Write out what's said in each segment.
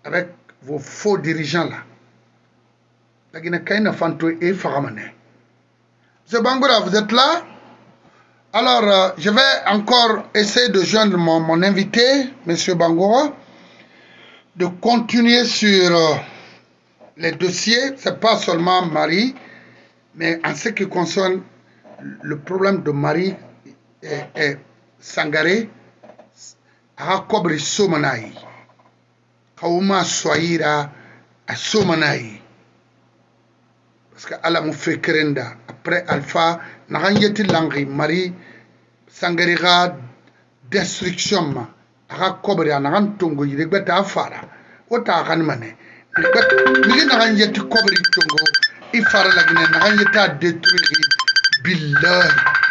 avec vos faux dirigeants là. La Guinée-Caïna Fanto et Faramane. M. Bangoura, vous êtes là? Alors, je vais encore essayer de joindre mon invité, M. Bangoura, de continuer sur les dossiers. Ce n'est pas seulement Marie, mais en ce qui concerne le problème de Marie et Sangaré, à Kobri Somanaï, Kaouma Soaïra à Somanaï. Parce que Allah m'a fait kerenda. Après Alpha, Naranyeti Langri, Marie, Sangarira, destruction ma. Ara Kobri, Narantongo, il regrette à Fara. Ota Ranmane. Nigi Naranyeti Kobri Tongo, il fera la Guinée, Naranyeti à détruire. Billah.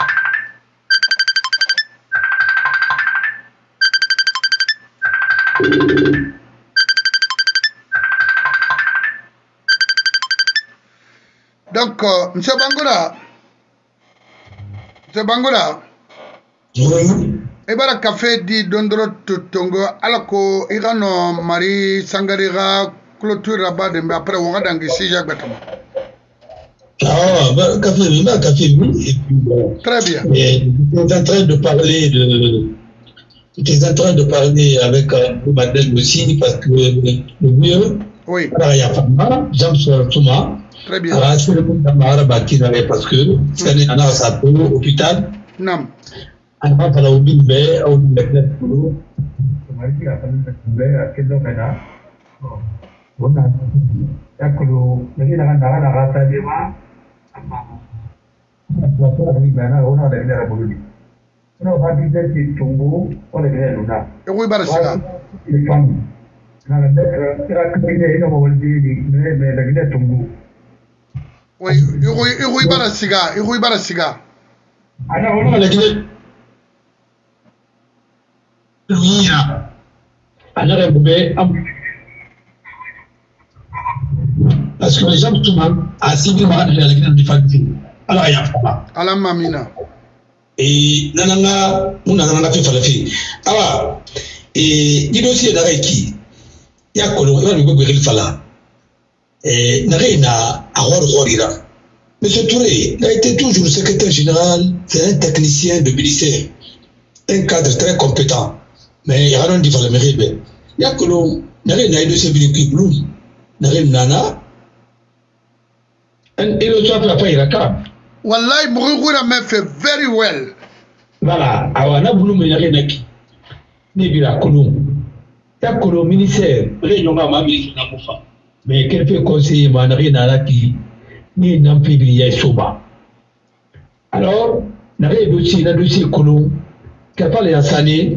Donc, M. Bangoura, oui. Et bien, le café dit Dondro Tongo, alors que Irano, Marie, Sangarira, clôture là-bas, après, on va dans le sujet. Ah, café, oui. Et puis, très bien. Mais tu es en train de parler Tu es en train de parler avec Madeleine aussi, parce que le mieux, oui. Alors, il y a Fama, James Touma. Très bien. Alors, c'est le monde d'Amara parce que c'est un an à l'hôpital. Non. Alors, il y a un bimbe, un bimbe, oui, il Barasiga. Parce que les gens tout le monde a signé la Guinée du Fatigue. Alors, il y a pas. Alors, Mamina. Et nananga, nananga fait falafi. Alors, et il dossier d'Areki. Il y a Colomb, il va lui goûter le fala. Et Narina, à Rorira. Monsieur Touré, il a été toujours secrétaire général, c'est un technicien de ministère. Un cadre très compétent. Mais il y a rien de falafi. Il y a Colomb, Narina, il dossier de Blum. Narina, Nana. Et le soir, la paille, la carte. Wallahi, Mouroura m'a fait very well. Voilà, awana bulu menyakenaki. Nebira kolom. Ta kolom ministère, réunion ma ministre na mufa. Mais quel fait conseiller manari na laki ni nampibili ya soba. Alors, na dossier kolom kapale ya sane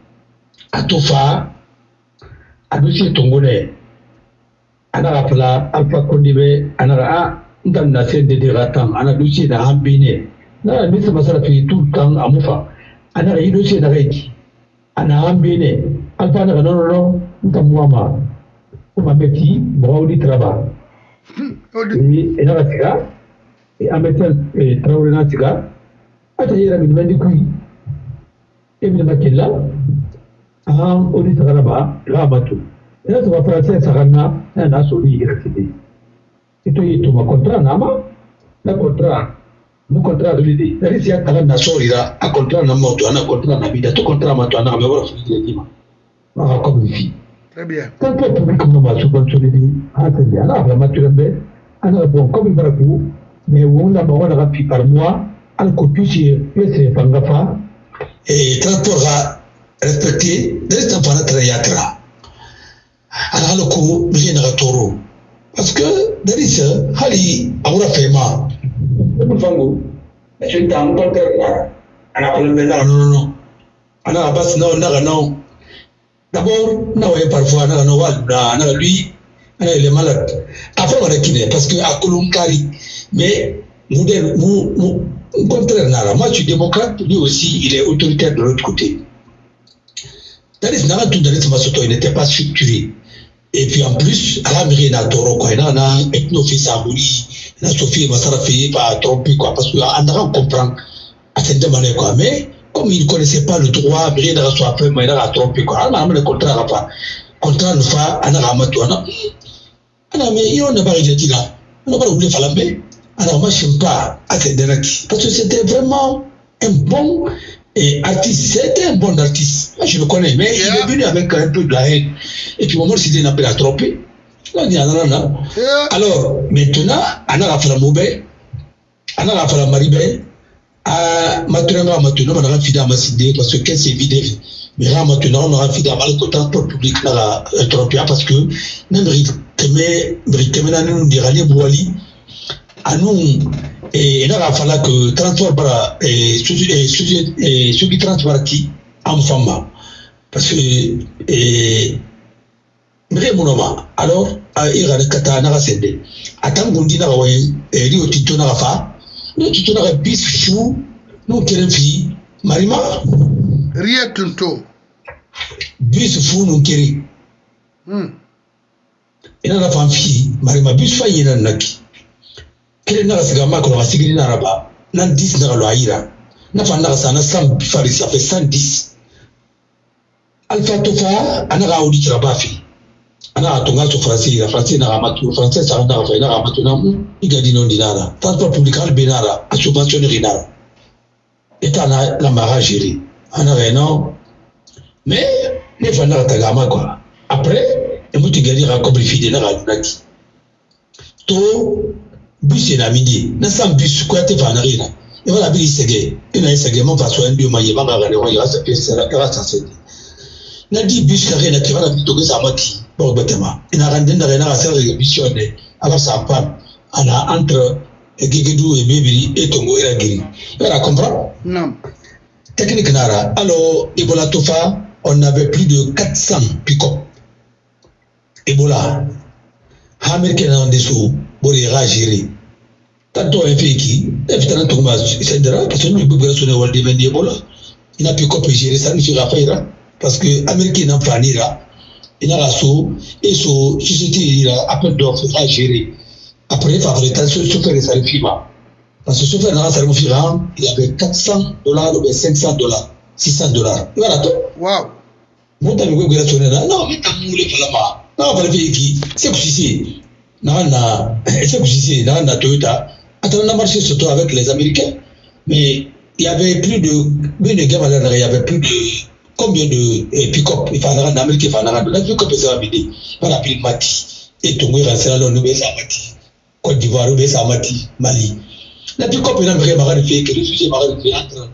atofa a dossier tongolais. Ana rapla Alpha Kondibe ana dans la scène de dératant, on a dossier d'Ambine. Là, mais ça m'a fait tout le temps à Moufa. On a eu dossier d'Areki. On a Ambine. Alpha n'a non, Mouama. On m'a mis, bon, du travail. Et dans la tiga, et en mettant Traoré dans la tiga, à tailler la mine du couille. Et bien, là, on dit là-bas, là-bas. Et là, ça va faire ça, un assaut, itu ma contrat nama na contrat mu contrat de l'idée c'est si aka na sorira a contrat na moto ana contrat na bida to contrat ma to ana me wala fili dima ma ko bi très bien quand le public comme ma subventionné a télé ana la maturembe ana bon comme baraku mais on a bon on a pi par mois al ko tusi pese fangafa et transport a respecté de cette fana trayatra ala lo ko mi na toro. Parce que, Darissa, Hali, Aura Fema, le Fango, je suis dans le contraire. Non. Ana Abbas, non. D'abord, parfois, lui, il est malade. Après, on a quitté, parce que à Kolonkari, mais, au contraire, moi, je suis démocrate, lui aussi, il est autoritaire de l'autre côté. Darissa, il n'était pas structuré. Et puis en plus, à la mairie, il y a Toro, il y a un ethno-fils à Mouli, il y a Sophie Massarafi, pas tromper, quoi, parce qu'on comprend à cette manière, quoi. Mais comme il ne connaissait pas le droit, il y a un peu, mais il y a trompé, quoi. On a le contrat, pas. contrat ne fa ana ramatu ana mais il n'a pas rejeté là on n'a pas voulu faire la paix alors moi je ne pas à cette dernière parce que c'était vraiment un bon artiste, c'était un bon artiste moi je le connais mais il est venu avec un peu de la haine et puis au moment où il n'a pas trompé alors maintenant on a fait la mauvaise on a fait la maribé à maintenant on a fait la masidé parce que qu'est-ce que c'est vidéo mais là maintenant on a fait la mal côté pour public là trompé parce que même briquement nous dire aller boali à nous et là il fallait que transport par ceux qui transportent qui en femme parce que alors il y a des katana cédé attends gondi na waye rio tito na fa no tito na bis fou no keren fi marima rio tunto bis fou no keri ina na fam fi marima bis fa yina naki keren na siga makro asigiri na raba nan 10 na lo ayira na fa na sana sam fari ça fait 110 alpha tofa ana ga odi trabafi ana atunga to français na ramatu français ça na fa na ramatu na igadi non dinara transport public al benara a subventionner dinara eta na la mara gérer ana reno mais ne fa na tagama quoi après et muti gadi ra comme fide na radunaki to bus na midi na sam bus ko te fa na rina e wala bi sege ina sege mon fa so ndio maye ba ga ne wa ya sa pesa la ka sa sedi na di bus ka rena ki wala bi to ga sa mati bon bêtement il a rendu dans la série missionnaire alors ça part ana entre Guéguédou et Bébiri et Tongo et Guéri il a compris non technique nara alors Ebola Tofa on avait plus de 400 pick-up Ebola américain en dessous pour les gérer tanto un fait qui évidemment Thomas c'est drôle parce que nous pouvons sonner au début Ebola il a pick-up gérer ça ne fera pas parce que américain n'en fanira il a rasso et so société il a appel d'offres à gérer après favoriser ce faire ça le FIMA parce que ce faire là ça le FIMA il avait $400 ou $500 $600 voilà tout wow mon ami go gela sonena non mais tamule falama non pas le qui c'est que si c'est que si na Toyota attends na marché surtout avec les Américains mais il y avait plus de il y avait plus de combien de pick-up il fallait en Amérique il fallait en la pick-up ça vide par la pile mati et Tongo rancera là nous ça mati Côte d'Ivoire nous ça mati Mali la pick-up il a vraiment fait que les sujets marrent entre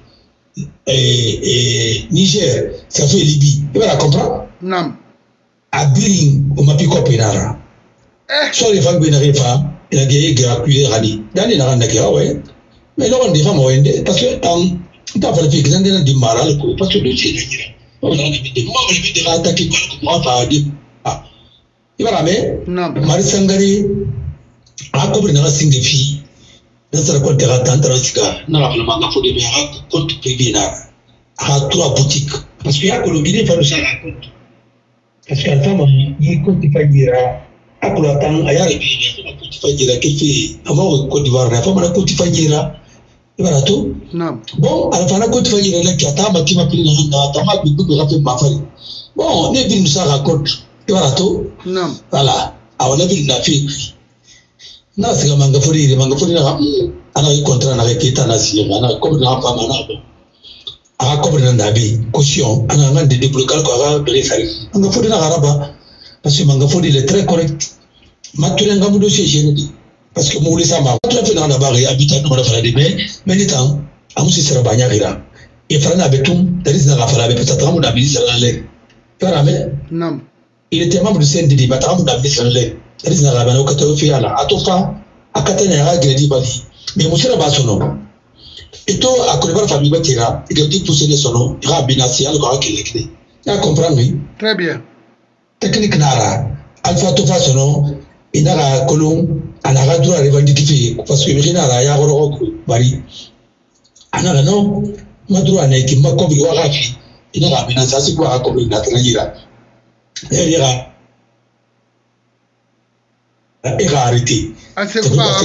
Niger ça fait Libye tu vas comprendre non à Biring on m'a pick-up inara soit les femmes bien femmes il a gagné gratuit rani dans les naranda qui ouais mais là on défend moi parce que t'as fait que dans des maral parce que le chien on a dit moi je vais te attaquer moi va dire ah il va mais Marie Sangari a couvert dans single fille dans sa compte de sika na la manga faut de bien compte privé na à 3 boutiques parce qu'il y a Colombie il faut le faire à compte parce qu'à la femme il compte pas dire à quoi tant aya et puis il compte pas dire qu'il fait avant Côte d'Ivoire la femme a compte pas dire voilà tout bon à la fin la côte faillite là qui attend ma tima pili na tama bibu ko rafe mafari bon ne bi ça raconte voilà tout voilà a on a vu la fille na siga manga fori na ana yi contrat na reketa na siga na comme na pa mana a comme na ndabi caution ana ngande débloquer ko aga de sari manga fori na araba parce que manga fori il est très correct mature ngamu dossier génétique parce que moi les sama tu as fait dans la barre habitant dans la fala de mais les temps amu si sera banya gira et frana betum there is na fala be peut-être amu na ministre dans l'air parame non il était membre du CNDD mais amu na ministre dans l'air there is na rabana au kato fi ala atofa akatana ya gredi bali mais musera ba sono et to akole ba famille batira et que dit pousser les sono ira binasi al ko akele ya comprendre très bien technique nara alpha to fa sono inara kolon anara droit revendiquer parce que rien à ya goro bari anara non ma droit na ki ma ko bi wa rafi inara bina sa si ko ko bi na trajira ira arrêté c'est pas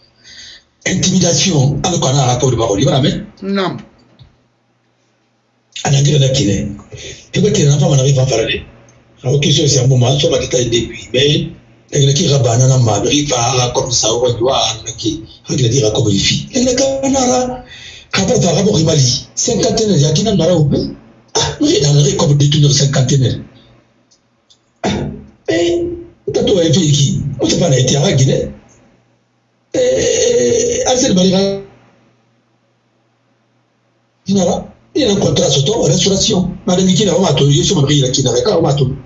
intimidation alors qu'on a rapport de parole mais non Anangé la Guinée. Et quand il n'a pas arrivé à parler. Alors, question c'est un moment, sur ma détail depuis. Mais, il qui rabat, n'a pas arrivé à comme ça, ou à doigt, qui dire comme une fille. Il n'a qu'à n'a pas de rapport Mali. Cinquantenaire, il y a qui n'a pas ou ah, oui, dans le comme détenir cinquantenaire. Et, t'as tout un pays qui, on ne sait pas, été à la Guinée. Et, Arsène Balira, il y a un contrat sur toi, restauration. Madame Kina, on m'a tout, je suis marié qui n'avait pas, on m'a tout.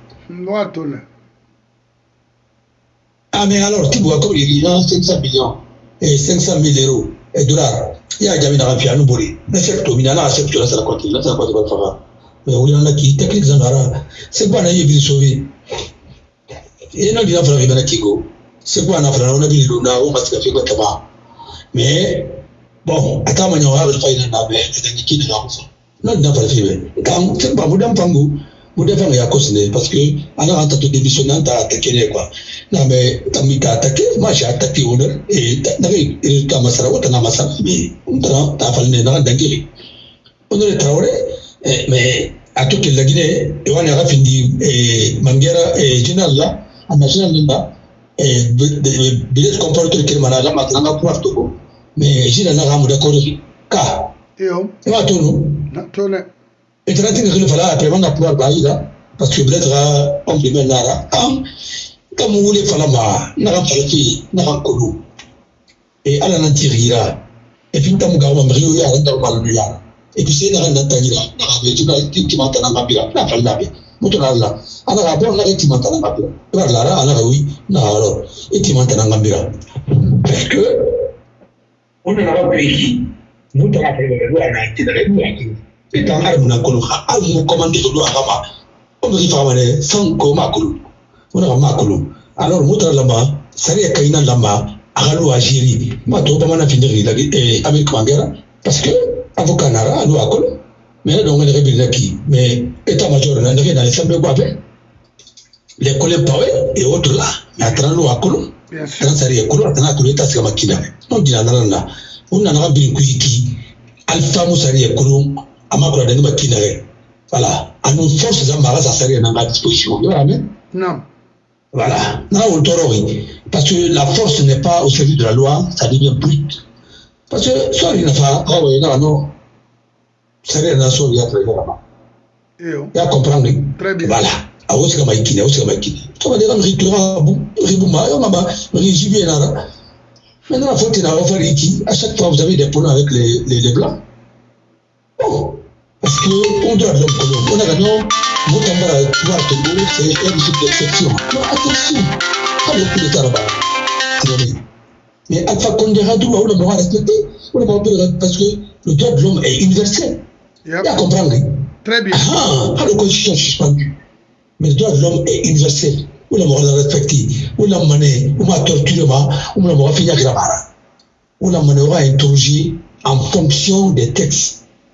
Ah, mais alors, tu vois, comme il y a 500 millions et 500 000 euros et dollars, il y a jamais un piano bourré. Mais c'est tout, il y a un accepte la salle continue, la salle continue, mais on a qui, technique Zandara, c'est quoi, on a eu sauvé. Et non, il a fallu un Kigo. C'est quoi, on a fallu un Luna, on m'a fait quoi tabac. Mais, bon, à ta manière, on va faire une nave, c'est un qui de l'enfant. Non, il n'a pas fait. Quand c'est pas vous d'un pango, vous devez faire la cause, parce que, on a un tatou démissionnant à attaquer, quoi. Non, mais, t'as mis qu'à attaquer, moi j'ai attaqué honneur, et t'as Masara, t'as Masara, mais, t'as fallu un d'Angérie. On a le Traoré, mais, à tout qu'il l'a Guinée, et on a fini, et Manguera, et Général là, en national là, et Billet comporte qu'il m'a là, maintenant, pour tout. Mais j'ai un arabe d'accord, car, et moi, tout nous. Et tu as dit que le fallait après on a pouvoir bailler là parce que peut-être on peut mettre là comme vous voulez faire là n'a pas fait n'a pas connu et à la nantirira et puis tam gawa mrio ya dans mal là et puis c'est n'a pas tangira n'a pas tu vas qui m'entend n'a pas n'a pas là moto là ana ga bon n'a qui m'entend n'a pas là ana oui na alors et qui m'entend n'a pas parce que on n'a pas pris moto là pour le voir n'a été dans et dans l'arme qu'on a almo commandé de l'Arama, on dit famane sans comakulu, on a makulu. Alors, Moutra Lama, Saria Kaina Lama, Aralo Agiri, Mato Bamana Finderi, avec Mangera, parce que avocat Nara, nous à Colo, mais on est rébilaki, mais état-major n'a rien dans les sambles guavé. Les collègues Pawe et autres là, mais à Trano à Colo, Transaria Colo, à Tanakulu, Tascamakina, on dit à Nana, on a un qui Alpha Moussaria Colo. Amakura de nous kinare. Voilà. À nos forces d'embarras, ça serait à disposition. Non. Voilà. Non, on t'aurait. Parce que la force n'est pas au service de la loi, ça devient brut. Parce que, soit il n'a pas, ah oui, non. Ça serait un assaut, il y a très bien. Il y a comprendre. Très bien. Voilà. Ah, où est-ce que Maïkine, où est-ce que Maïkine. Ça va dire un rituel, Ribouma, on m'a régimé là. Maintenant, la faute est d'avoir fait ici. À chaque fois, vous avez des problèmes avec les blancs. Bon. Parce qu'on doit l'homme colon. On a non, vous t'en pouvoir tomber, c'est un type d'exception. Non, attention, pas le coup de là-bas. Mais Alpha Condé Radou, on va respecter, on va parce que le droit de l'homme est universel. Il y a à comprendre. Très bien. Ah, pas la constitution suspendue. Mais le droit de l'homme est universel. On va respecter. On va mener, on va torturer, on va finir la barre. On va interroger en fonction des textes.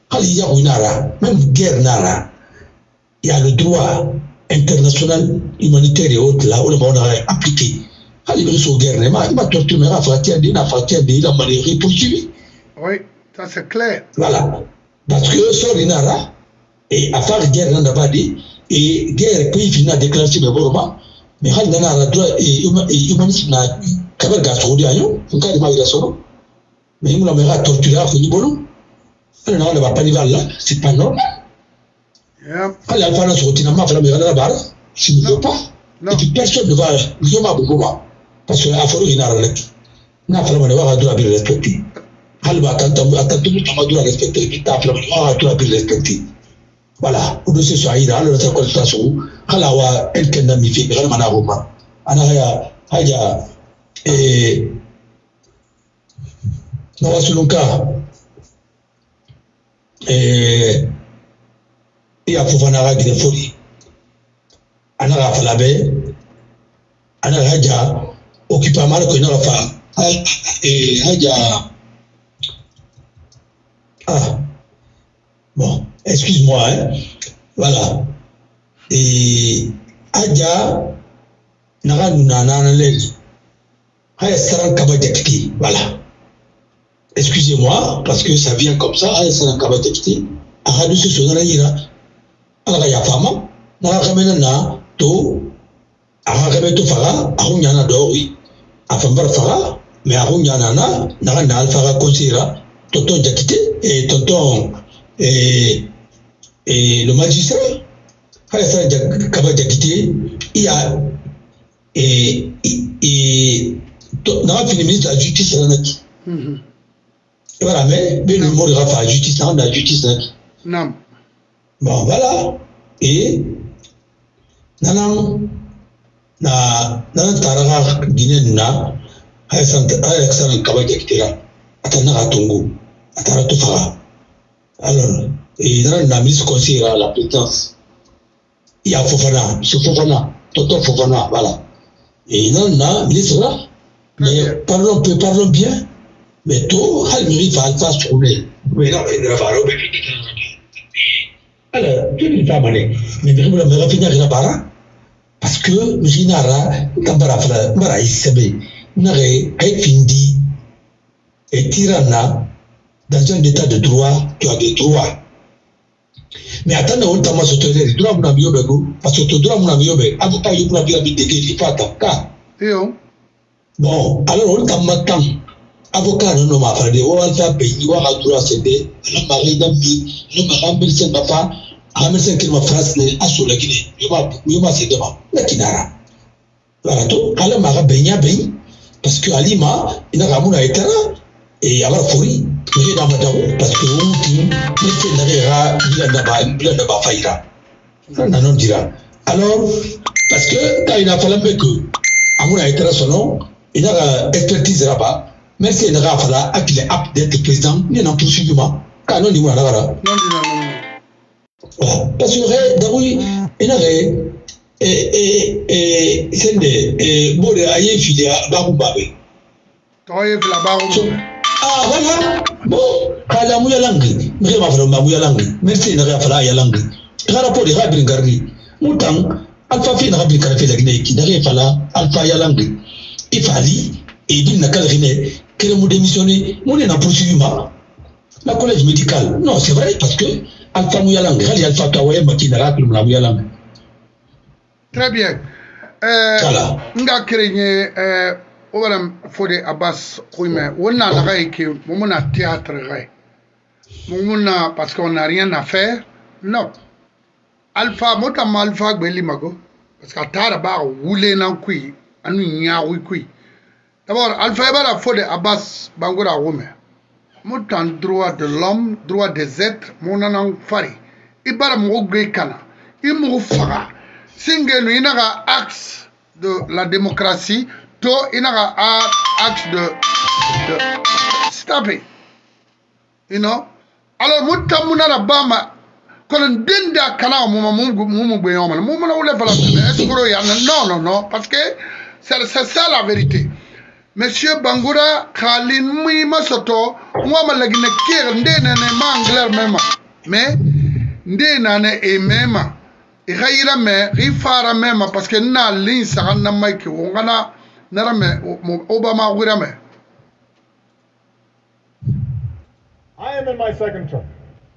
Même guerre nara, il y a le droit international humanitaire et autres là où on a appliqué. Il y a guerre, il m'a torturé, il a manéré poursuivi. Oui, ça c'est clair. Voilà. Parce que sur l'inara, et à part guerre n'a pas dit, et guerre pays final déclenché de Boroma, mais il y a le droit et humanisme n'a qu'à faire gastronomie, un cas de migration, mais il m'a torturé à Fonibolo. Non, on ne va pas arriver là, c'est pas normal. Quand la femme a sorti la main, elle va la barre, si ne veut pas. Et puis personne ne va le voir. Parce que la forêt est dans la n'a pas le respecter. Elle va attendre à respecter, et puis ta femme va respecter. Voilà, au dessus de Aïda, le consultation, elle a un kendamifié, elle a un aroma. Elle a et dans ce cas, il y a Foufanara qui est folie. Anara Falabe, Anara Hadja, occupe mal que n'a pas. Et Hadja. Ah, bon, excuse-moi, hein. Voilà. Et Hadja, Nara Nunana Legi. Haya Saran Kabadjaki, voilà. Excusez-moi, parce que ça vient comme ça, Haya Saran Kabadjaki. aha du so na yira ala ya fama na ka mena na to aha ka beto faga ahu nyana do afambar faga mais ahu nyana na alfa considéra tonton Jakite et tonton le magistrat Alassane Kaba Jakite il y a dans le ministre de la justice et voilà mais le mot de la justice dans la justice non bon voilà et nanan taraga Guinée na Alassane Kaba Jakite là atana atongo atara to fara alors et dans la ministre conseiller à la présidence il y a Fofana Toto Fofana voilà et non na ministre là mais parlons bien mais tout Almiri va pas se trouver mais non il va falloir alors tu ne vas pas aller mais de me finir la bara parce que Mijinara Tambara fala mara isebe nare ay findi et tirana dans un état de droit tu as des droits mais attends on t'a mal sauté droit mon ami obego parce que ton droit mon ami obego avocat il peut bien biter il faut attaquer bon alors on t'a matin avocat non m'a fait on va faire payer on va droit céder le mari d'ambi le mari c'est papa Hamel c'est qu'il m'a phrase les assos la Guinée il m'a cédé ma la kinara voilà tout alors m'a benya ben parce que Alima il a ramuna etara et avoir fourri mais dans ma dawo parce que on dit mais c'est derrière il n'a pas faillira ça non dira alors parce que quand il a fallu que amuna etara sono il a expertise là-bas mais c'est il a fallu qu'il est apte d'être président il n'en poursuit pas quand on dit voilà non parce que d'abord il a c'est des bon aïe fille barubabe toi la barubabe ah voilà bon kala mu yalangi mre ma fala mu yalangi merci na ya fala yalangi gara po de rabin garni mutan alfa fi na rabin karfe la gine ki da ya fala alfa yalangi ifali et din na kala gine kele mu démissionner mu ne na poursuivi ma la collège médical non c'est vrai parce que alfa mu yalangi gali alfa ka waye makina rakul mu yalangi très bien voilà nga krenye Obaram Fode Abbas Kouime, on a la raïque, on a théâtre raï. On a parce qu'on n'a rien à faire. Non. Alpha, motam alpha belimago. Parce qu'à Taraba, roulé nan kui, anu nya kui. D'abord, Alpha Ebara Fode Abbas Bangoura Rome. Motan droit de l'homme, droit des êtres, mon anang fari. Ibara Mogwe Kana. Imu Fara. Single inaga axe de la démocratie. To inaga axe de stop it, you know. Alors mutamuna na bama kono denda kana mumu gbeyon mumu na wole fala escro ya non parce que c'est ça la vérité. Monsieur Bangoura Khalin Mui Masoto moi ma lagine kire ndene ne mangler mema mais ndena ne e mema e khayira me rifara mema parce que na lin sa na maiki wongana Obama Wirame. I am in my second term.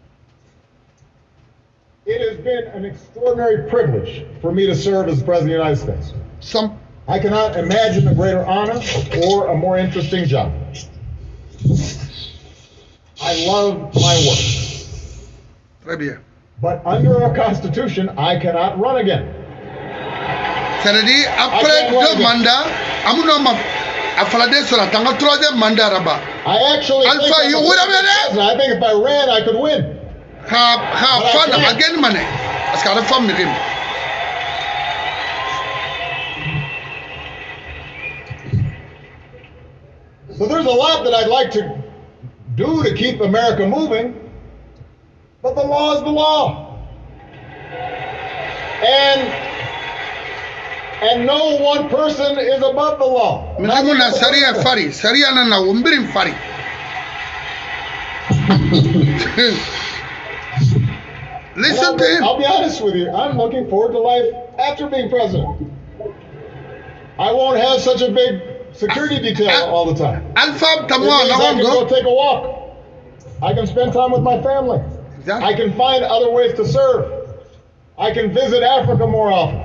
It has been an extraordinary privilege for me to serve as President of the United States. I cannot imagine a greater honor or a more interesting job. I love my work. Très bien. But under our Constitution, I cannot run again. C'est-à-dire, après 2 mandats, I actually I think if I ran, I could win. Again, money. So there's a lot that I'd like to do to keep America moving, but the law is the law. And no one person is above the law. Listen to him. I'll be honest with you. I'm looking forward to life after being president. I won't have such a big security detail all the time. I can go take a walk. I can spend time with my family. Exactly. I can find other ways to serve. I can visit Africa more often.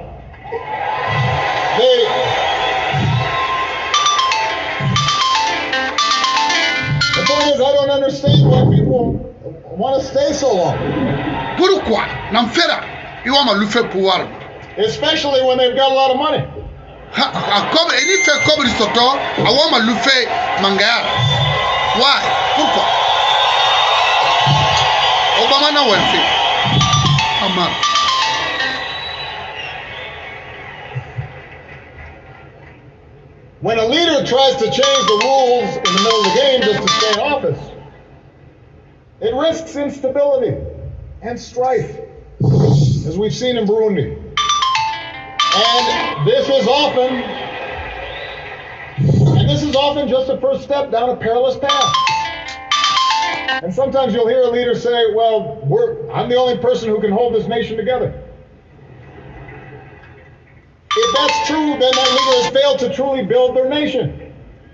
The point is, I don't understand why people want to stay so long. Pourquoi? Especially when they've got a lot of money. Why? Pourquoi? Obama na wenfi. Ama. When a leader tries to change the rules in the middle of the game just to stay in office, it risks instability and strife, as we've seen in Burundi. And this is often just a first step down a perilous path. And sometimes you'll hear a leader say, well, I'm the only person who can hold this nation together. If that's true, then that leader has failed to truly build their nation.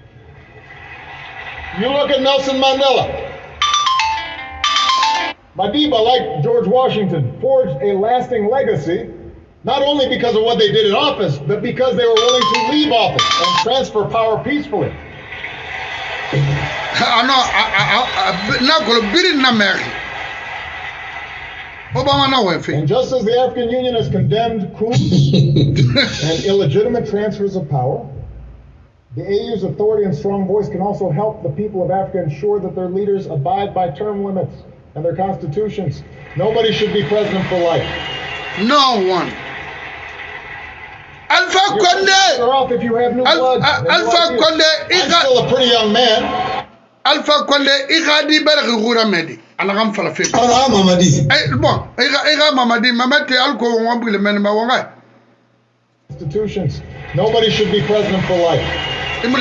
You look at Nelson Mandela. Madiba, like George Washington, forged a lasting legacy, not only because of what they did in office, but because they were willing to leave office and transfer power peacefully. And just as the African Union has condemned coups and illegitimate transfers of power, the AU's authority and strong voice can also help the people of Africa ensure that their leaders abide by term limits and their constitutions. Nobody should be president for life. No one. Alpha Condé! If you have new blood. Alpha Condé! I'm still a pretty young man. Alpha Condé, Igadi Bergura Medi. Anagam Falafel. Ah, Mamadi. Bon, Iga Mamadi, Mamati Alco, Wambule Menamawangai. Institutions. Nobody should be president for life. Your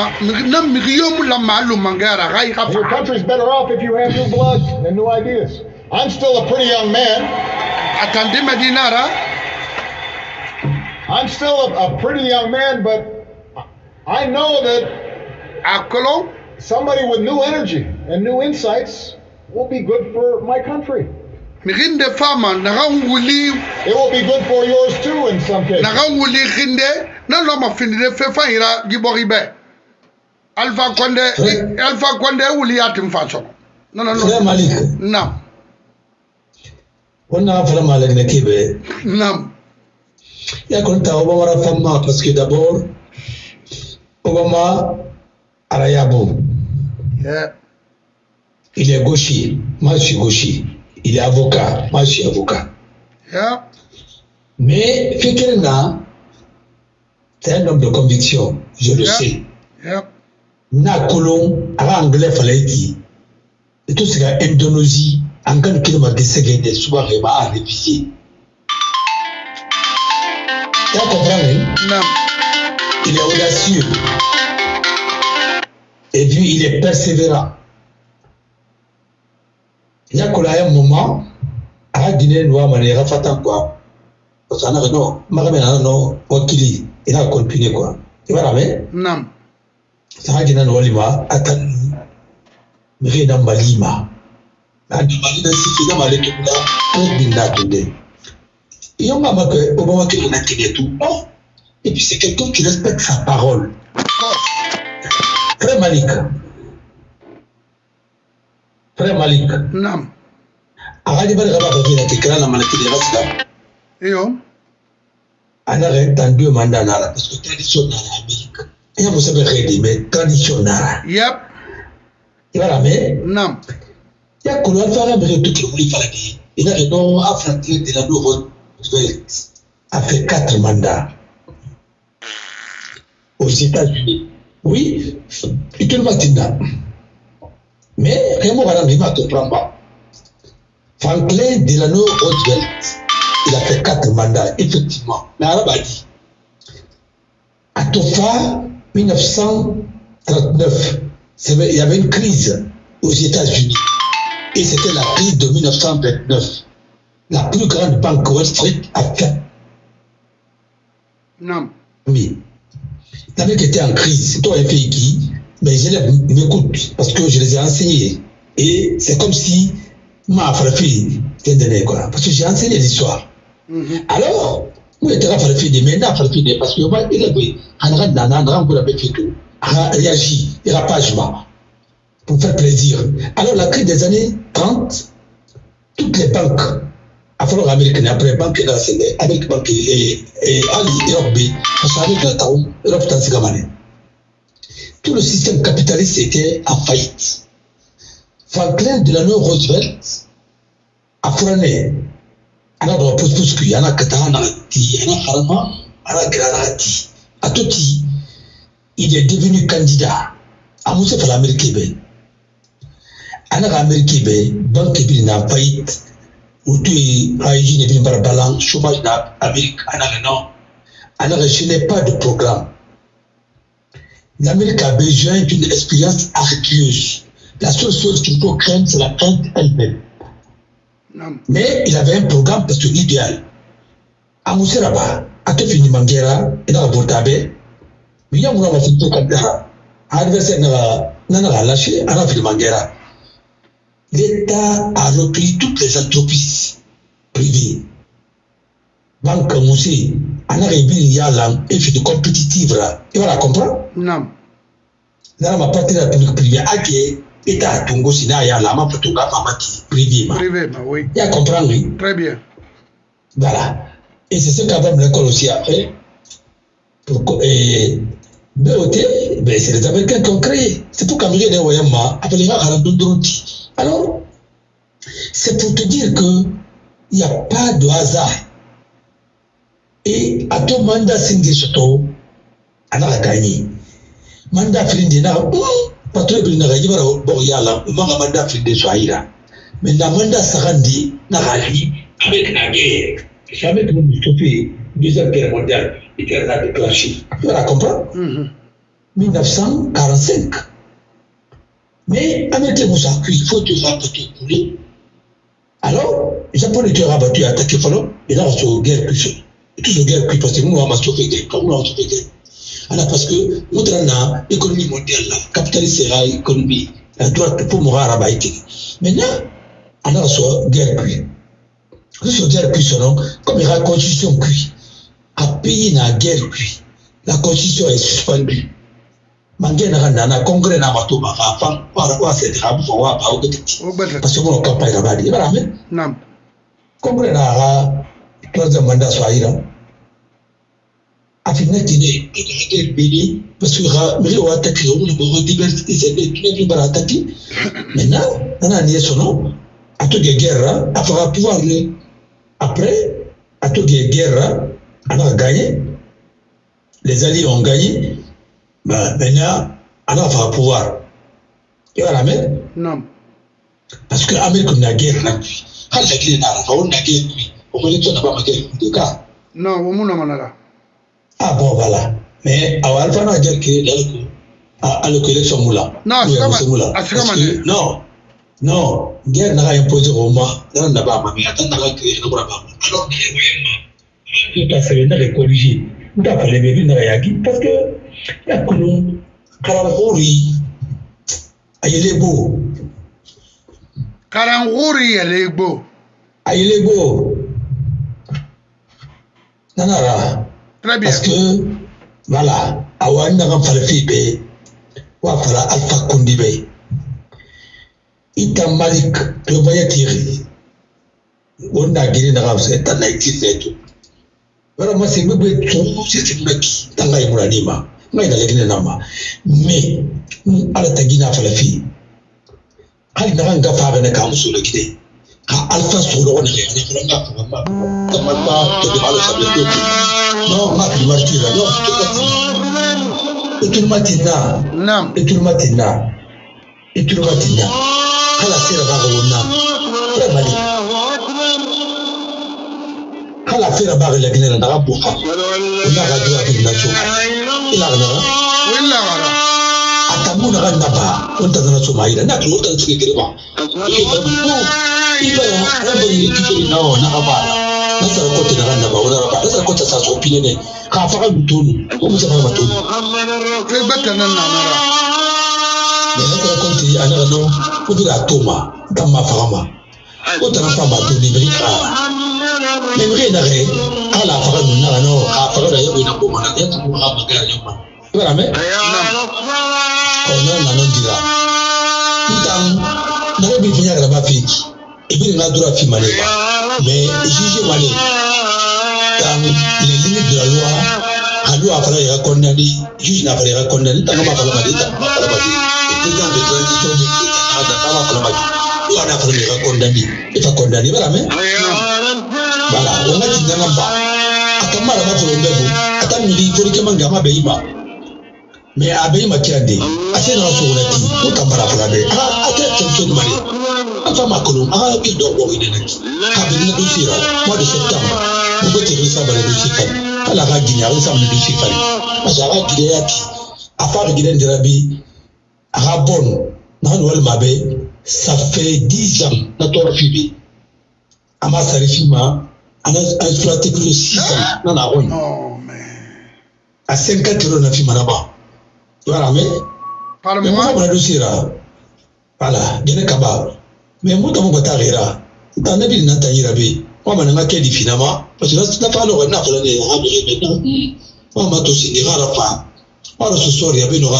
country's better off if you have new blood and new ideas. I'm still a pretty young man. I'm still a pretty young man, but I know that somebody with new energy and new insights will be good for my country. It will be good for yours too in some cases. Alpha Condé will yet in fashion. No. No. On a vraiment la Québec. Non. Il y a compte à Obama Fama parce que d'abord, Obama Arayabo. Yeah. Il est gaucher, moi je suis gaucher. Il est avocat, moi je suis avocat. Yeah. Mais Fekelna, c'est un homme de conviction, je le sais. Yeah. Nakolon, à anglais fallait dire. Et tout ce qui est Indonésie, en cas de kilomètre de souvent à réviser. Tu comprends? Non. Il est audacieux. Et puis il est persévérant. Il y a un moment, à la Guinée, nous avons fait quoi? Parce qu'on a dit non, il a continué quoi. Tu vois la main? Non. Ça a dit non, il a attendu. Mais il a malima. Il a dit malima, si tu as malima, il a dit il y a un moment que Obama qui a dit tout. Non. Et puis c'est quelqu'un qui respecte sa parole. Très Malik. Frère Malik. Non. Arrête de regarder la télévision, la maladie de Rasla. Yo. On a deux mandats parce que tradition dans l'Amérique. Et vous savez rédimer mais tradition dans. Yep. Il va la mettre. Non. Il y a qu'on va faire un vrai tout qui voulait faire. Il a non affronté de la nouvelle. A fait 4 mandats aux États-Unis. Oui, il te le matin. Mais, Raymond Varane, il ne comprend pas. Franklin Delano Roosevelt, il a fait 4 mandats, effectivement. Mais Arabe a dit, à Tofa, 1939, il y avait une crise aux États-Unis. Et c'était la crise de 1929. La plus grande banque Wall Street a fait. Non. Oui. L'Amérique était en crise. Toi, un pays qui, mais je m'écoute parce que je les ai enseignés. Et c'est comme si ma falafi tendene quoi parce que j'ai enseigné l'histoire. Alors moi j'étais falafi de maintenant falafi de parce que moi il a dit on a fait tout a réagi il a pas jugement pour faire plaisir. Alors la crise des années 30 toutes les banques afro américaines après banque nationale avec banque et ali Europe parce qu'avec la taou Europe tansigamane tout le système capitaliste était en faillite. Franklin Delano Roosevelt a fourni ana do pousse ana katana ti ana kharama ana granati atoti il est devenu candidat à Moussa pour l'Amérique bé ana l'Amérique bé banque bi na faillite ou tu ayi ne bin barbalan chômage na Amérique ana non ana je n'ai pas de programme. L'Amérique a besoin d'une expérience ardueuse. La seule chose qu'il faut craindre, c'est la crainte elle-même. Mais il avait un programme parce que l'idéal. À Mousseraba, à tout fini Manguera, et dans la Bourtabe, il y a un fait tout comme ça. Adversaire n'a lâché, à la fini Manguera. L'État a repris toutes les entreprises privées. Banque Moussi, on a réduit il y a là, et fait de compétitive là. Tu vas la comprendre? Non. Là, ma partie de la publique privée, à qui est à Tongo Sina, il y a la main pour tout gars, privé. Privé, oui. Il y a comprendre, oui. Très bien. Voilà. Et c'est ce qu'avait l'école aussi après. BOT, ben, c'est les Américains qui ont créé. C'est pour qu'Américain des Wayama appelé Haradondroti. Alors, c'est pour te dire que il n'y a pas de hasard. Et à ton mandat Singh Soto, on a gagné. Mandat Frindina, pas trop bien, on a Boryala, on a mandat Frindé Soaïra. Mais la mandat Sarandi, n'a rali avec la guerre. Jamais que nous stoppé deuxième guerre mondiale, et qu'elle a déclenché. Tu vas comprendre? 1945. Mais avec les Moussa, il faut te rabattre couler. Alors, les Japonais étaient rabattus à attaquer Fallon, et là, on se guerre plus. Tout ce guerre parce que nous avons sauvé guerre, comme nous avons sauvé guerre. Alors parce que nous avons l'économie mondiale, la capitaliste sera l'économie, la droite pour mourir à Baïté. Maintenant, on a sauvé guerre puis. Nous guerre puis selon, comme il y a la constitution puis, à payer la guerre puis, la constitution est suspendue. Mangé n'a congrès n'a pas tout ma femme, par c'est grave pour voir pas au petit. Parce que mon campagne là-bas, il va la mettre. Non. Congrès n'a troisième mandat soit Iran. A fait une béni parce que Ramiro a attaqué, on a diversité, c'est une barre attaquée. Maintenant, on a nié son nom, à toute guerre, à faire pouvoir après, à toute guerre, on a gagné. Les alliés ont gagné. Maintenant, on a fait pouvoir. Tu vas la mettre? Non. Parce que l'Amérique n'a guerre là. Quand la guerre n'a pas, on a guerre. On connaît tout d'abord ma guerre de cas. Non, au monde manala. Ah bon, voilà. Mais à Alpha n'a guerre que à l'élection moula. Non, c'est non, non, guerre n'a imposé au moins. N'a pas mais attends, n'a créé le bras. Alors, tout à fait, n'a pas corrigé. Nous avons les bébés n'a rien dit parce que il y a que nous, Karangouri, il est beau. Karangouri, il est beau. Il est beau. Nanara. Très bien. Parce que, voilà, Awan n'a pas fait fibé, ou à faire Alpha Kondibé. Ita Malik, tu vas tirer. On a gagné dans la recette, on a été tout. Voilà, moi, c'est tout, c'est une mec, dans la Imuranima. Moi, il a gagné nama. Mais, à la Tagina Falafi, il n'a rien qu'à faire avec un sur le guidé. Alpha sur le rôle, il n'y a rien à faire. Non, ma fille martyre, non, et tout le matin, non, et tout le matin, et tout le matin, quand la fille va revenir, très mal. Quand la fille va revenir, elle n'a pas de bouffe. On a radio avec une nation. Il a rien. Oui, là, voilà. Atamu n'a rien à pas. On t'a donné un sommeil. Il n'a pas de trucs qui va. Il va y non, n'a pas. Nasa kote na randa ba wala ba nasa kote sa so pinene ka fa ka mutunu ko musa fa mutunu ke bata nan na mara mais nasa kote ana no ko bi la toma tam ma fa ma autant pas ma tour libre. Mais vrai d'arrêt, à la fin de l'année, à la fin de l'année, on a pour la tête, on a pas gagné. Voilà, mais on a un dira. Dans le but de la bafie, et bien la droite fi malé. Mais juger malé. Dans les limites de la loi, la loi a fallu la condamner, juge n'a fallu la condamner, t'as pas fallu la dire, t'as pas fallu la dire. Le président de transition, t'as pas fallu la dire. On a fallu la condamner, et pas condamner, voilà, mais voilà, on a dit dans la bas. Attends, mal à ma tour, attends, il faut que mangama beima. Mais à beima qui a dit, assez dans la sourate, on t'a pas la frapper. Ah, attends, tu m'as enfin ma colonne, ah, il doit voir une année. Ah, ben, il dossier, mois de septembre. Vous pouvez tirer ça dans le dossier. À la Guinée, avec ça, le dossier. À la Guinée, à part le Guinée de la vie, à Rabon, dans le Mabé, ça fait 10 ans, notre fille. À ma sarifima, on a exploité plus de 6 ans. Non, non, non, mais. À 50 euros, on a fait là-bas. Voilà, mais. Parle-moi. Mais le dossier là. Voilà, Guinée Kaba. Mais moi, quand on va t'arrêter là, dans la ville, on a t'arrêté. Moi, je n'ai pas dit finalement, parce que là, tu n'as pas le droit de faire des rabbins maintenant. Moi, je suis dit, moi, ce soir, il y avait une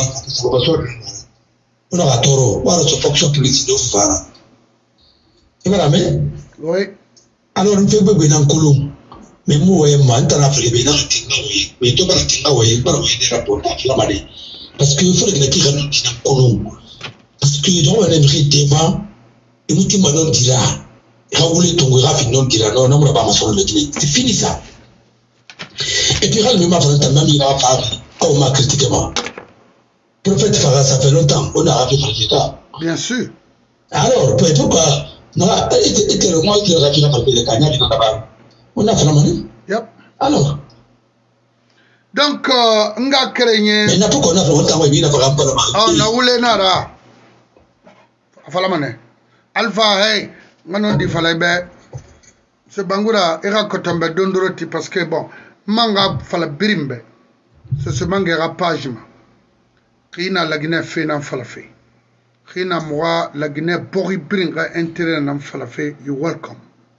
on aura toro, moi, je fonction publique de faire. Et voilà, mais. Oui. Alors, on fait bébé dans le colon. Mais moi, je m'en t'en a fait bébé dans le tingaoué. Mais tu vas le tingaoué, tu vas le rapport à la maladie. Parce qu'il faut que les gens dans le colon. Parce que les gens ont un débat, et nous, tu m'en diras. Quand vous voulez tomber rapide, non, non, non, on n'a pas mentionné le Guinée. C'est fini ça. Et puis, quand même, il va parler, comme on m'a critiqué. Prophète Farah, ça fait longtemps, on a rappelé le résultat. Bien sûr. Alors, pourquoi non, était le mois qui a rappelé le Kanya, on a fait la monnaie. Yep. Alors. Donc, on a créé. Mais n'a pas qu'on a fait longtemps, il a fait un peu de mal. Ah, on a voulu nara. Fala monnaie. Alpha, hey. Manon di falay be se bangura ira kotombe dondoroti parce que bon manga fala birimbe se manga ra pagema kina la Guinée fait nan fala fe kina moi la Guinée bori biringa intérêt nan fala fe you welcome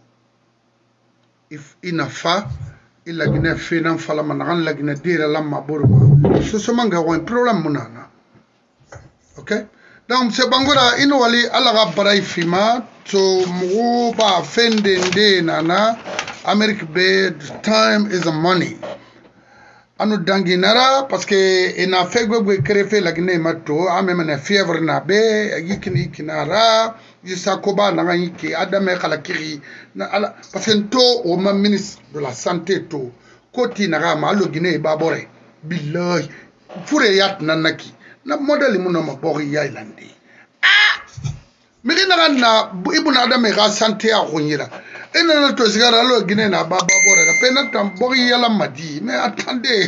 if inafa il la Guinée fait nan fala man la Guinée dire la maburba se manga un problème munana OK. Donc, c'est Bangura, Inouali, Alaga Baraifima, to Muba Fendende Nana, America Bay, time is the money. Anu Danginara, parce que il a fait que la Guinée Mato, a même une fièvre nabe, Yikini Kinara, Yisakoba Nangiki, Adame Kalakiri, parce que to au ministre de la Santé, to, Koti Narama, le Guinée Babore, Biloy, Fureyat Nanaki. Na modèle mon nom bori yailandi mais na ibuna adam ga santé a khonyira ena na to sigara lo Guinée na baba bora ka pena tam bori yala madi mais attendez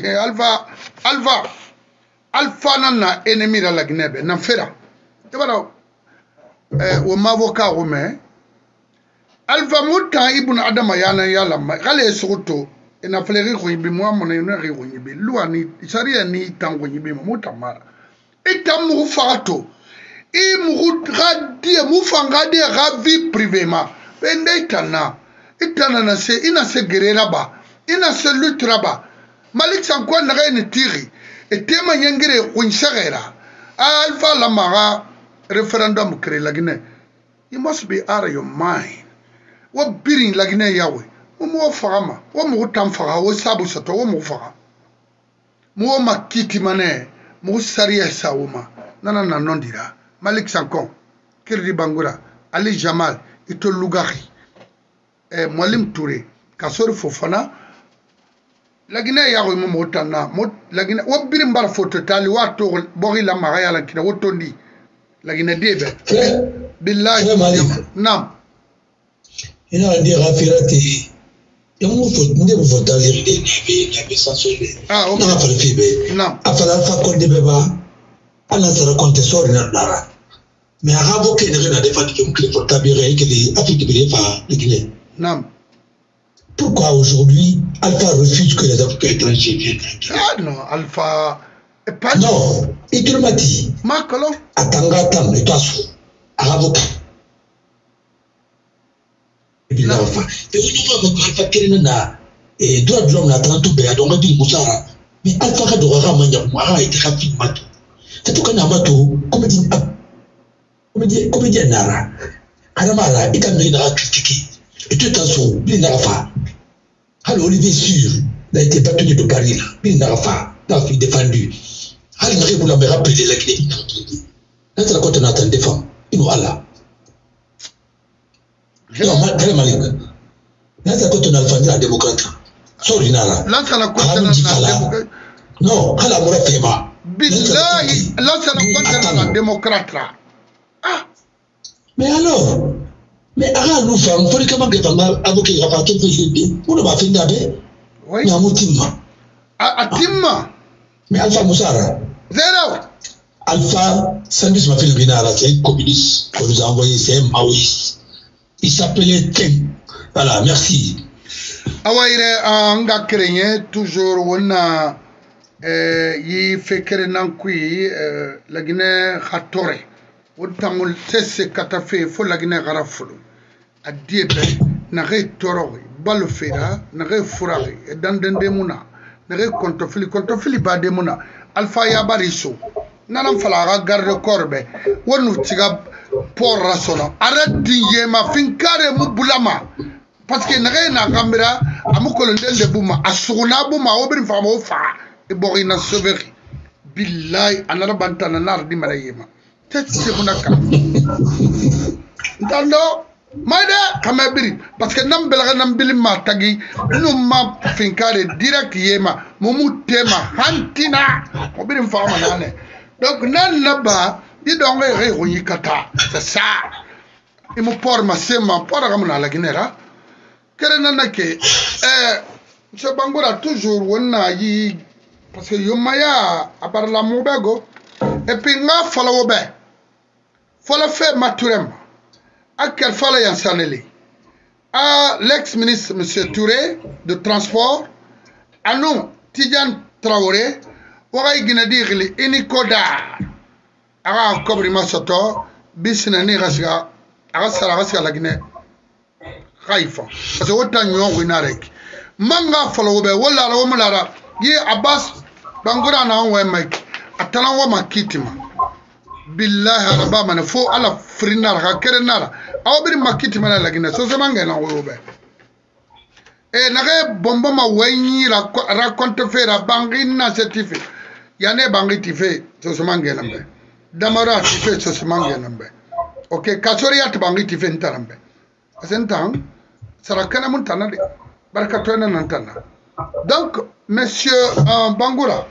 alpha nana ennemi de la Guinée na fera e bara o mavoka o me alpha muta ibuna adam yana yala ma gale soto ena fleri ko bi mo mo na ri ko bi luani sharia ni tango bi mo mutamara itamu fato i mu radie mu fangade ravi privément bende itana na se ina se gerera ba ina se lutra ba malik sankwa na ga ni tiri e tema nyengere kunsagera alfa la mara referendum kre la Guinée you must be out of your mind what birin la Guinée yawe mo fama wo mo tamfara wo sabu sato wo mo fara mo makiti mane Moussaria Saouma, Nana Nondira, Malik Sankon, Kirdi Bangura, Ali Jamal, Ito Lugari, Mwalim Touré, Kassor Fofana, la Guinée Yaou Motana, la Guinée, what Birimbar photo tali, what Bori la Maria la Kina, what Tondi, la Guinée Debe, Billahi, Nam. Il y a des raffirati. Il y a des votes des censurés. Ah, ok. Non. Après la fin qu'on débat, on a se raconté sur le Nara. Mais à avocat, il y a des femmes qui ont créé pour tabirer que les Africains par les Guinéens. Non. Pourquoi aujourd'hui, Alpha refuse que les avocats étrangers viennent? Ah non, Alpha. Pas non, il te l'a dit. Macolo. Attends, et toi, à avocat. bi na fa te uno ba fa kire na droit de l'homme na tanto be adonga bi musara mais alfa ka do ga manya mo ara ite ka fi mato te to kana mato comédien nara aramara ita na critiquer et tout en son bi na fa alors Olivier Sûr il a été battu de Paris bi na fa n'a fui défendu hali na rebula me rappeler la clé là la côté na tan défend ino ala non ma très malik là la côté na la démocrate sorry nara là ça la côté na démocrate non ala mura fema billahi là ça la côté na démocrate là ah mais alors mais ara nous faire faut comment que pendant avocat va faire quelque chose on va finir avec oui na mutima atimma mais Alpha Moussara zéro Alpha Sandis m'a fait le binara c'est communiste qu'on nous a envoyé c'est maoïste il s'appelait Ken voilà merci awaire anga krenye toujours wona yi fekere nankui la Guinée khatore wotamul tesse katafe fo la Guinée garafulu adiebe na re torori balofera na re furari dandende muna na re kontofili ba de muna Alpha ya bariso nanam fala garde corbe wonu tiga por rasono aradi yema finkare mu bulama parce que na re na gamira amukolo ndende buma asuguna buma obrin famo fa e borina severi billahi anara bantana nar di marayema tetse kunaka ndando maida kamabiri parce que nam belaga nam bilima tagi no ma finkare direct yema mumu tema hantina obrin fama nane donc nan naba di donga re ronyi kata c'est ça il me porte ma sema porte gamna la Guinera kere nanake monsieur Bangoura toujours wonna yi parce que yomaya abar la mobego et puis nga fala wobe fala fait maturem à quel fala yansaneli à l'ex-ministre monsieur Touré de transport à nous Tidiane Traoré wara igina digli inikoda aga kobri masoto bisina ni gasga aga sara gasga la Guinée khaifa parce que wotan yon winarek manga fala wobe wala la womulara ye Abbas Bangoura na onwe mek atana wo makitima billahi araba man fo ala frinar ka kerenara awbiri makitima na lagina so se manga na wobe e nage bombo ma wenyi raconte fera bangi na certifié yane bangi tife so se manga nambe damara tife so se manga nambe ok kasori at bangi tife ntarambe asentan sarakana muntana de barakatona nantana donc monsieur Bangoura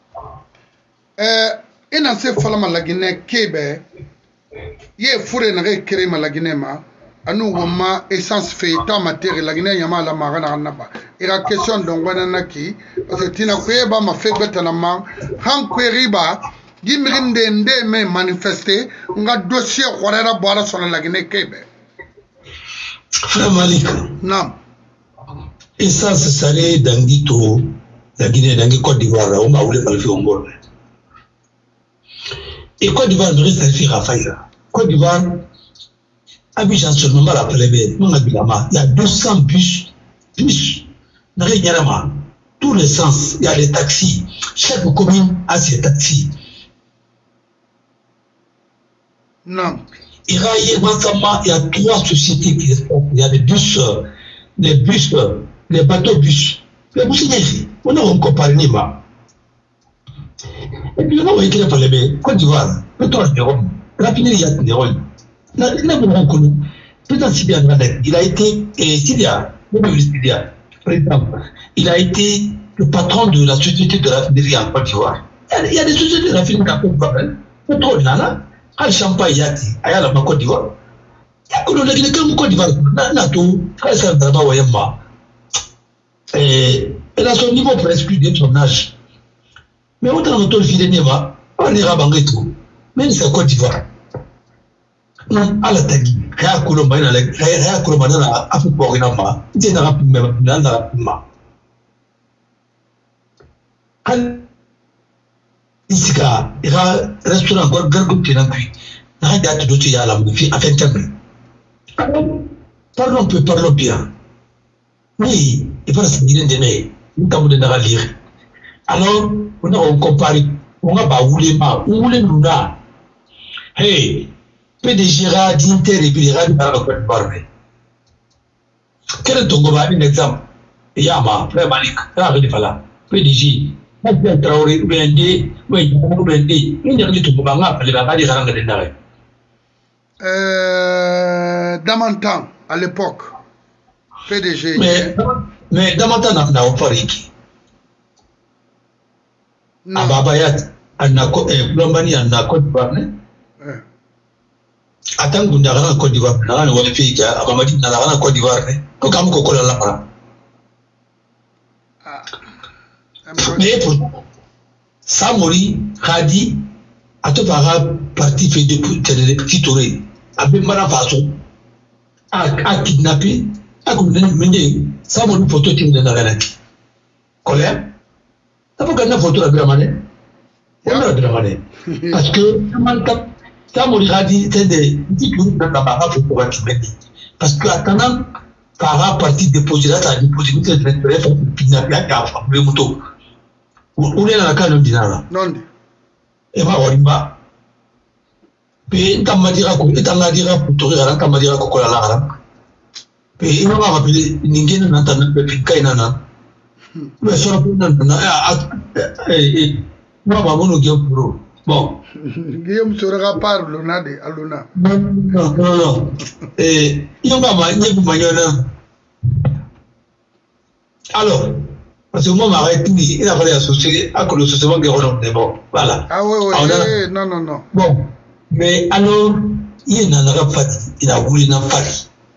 ina se falama la Guinée kebe ye fure na kere ma la Guinée ma anu wama essence fait ta matière la Guinée yama la magana naba ira question donc wana naki parce que tina kweba ma fait betana ma han kweriba gimrinde nde me manifester nga dossier khorera boara sona la Guinée kebe Malik nam essence sale dangito la Guinée dangi Côte d'Ivoire on va voulu mal faire on et Côte d'Ivoire devrait s'afficher à Faïra. Côte d'Ivoire, Abidjan seulement la plébé, non Abilama, il y a 200 bus, dans les Yarama, tous les sens, il y a les taxis, chaque commune a ses taxis. Non. Il y a 3 sociétés qui exportent, il y a des bus, les bateaux bus. Mais vous savez, on a encore parlé, et puis, on a écrit par les Côte d'Ivoire, pétrole de Rome, raffinerie de Rome. Il a été, il a été le patron de la société de raffinerie en Côte d'Ivoire. Il y a des sociétés de raffinerie en Côte d'Ivoire. Pétrole, nana, al champagne, il y a la Côte d'Ivoire. Il y a que le Côte d'Ivoire, et à son niveau presque de son âge. Mais autant de filé on ira banguer tout. Même si c'est Côte d'Ivoire. Non, à la tagi, Réa Colomba, Réa Colomba, Afrique Borinama, il y a un rapidement. Ici, il y a un restaurant, Gorgo Tinapui, n'a rien d'autre à la mouille, à 20 ans. parlons peu, parlons bien. Oui, il va se dire de nous avons de lire. Alors, on compare, on a pas voulu ma, on voulait nous là. Hey, PDG d'Inter et puis Radio Barbe. Quel est ton un exemple? Yama, Frère Malik, Ragli Fala, PDG, Traoré, BND, BND, il y a tout le monde, les bagages de Ranga de Nare. Damantan, à l'époque, PDG. Mais Damantan n'a pas Farik. Ababayat, Lombani, and Côte d'Ivoire. Attends, vous n'avez pas Côte d'Ivoire, vous n'avez pas fait, Abamadi n'a pas Côte d'Ivoire, pour qu'on me colle là. Mais pour Samori, Khadi, à tout parti fait des petits tourés, à Bimara Faso, à kidnapper, à mener, Samori photo team de Naganaki. Colère? Ça peut gagner photo à Bramane? On a Bramane. Parce que Samori Khadi, c'est des petits tours de la barre pour parce que attendant, par parti déposé là, ça a déposé une kidnapper à le moto. Où est la canne dinara? Non. Et ma wariba. Pe tamadira ko etangadira putori ala tamadira ko kola la. Pe ina ma rappeler ningene na tan pe pikaina na. Mais sur na moi mamono Guillaume. Bon. Guillaume sera parle na de aluna. Non. Yonga ma nyebu manyona. Alors, parce que moi, il a fallu associer à que le société est bon. Voilà. Ah oui, non. Bon, mais alors, il n'en a pas dit, il a voulu n'en faire.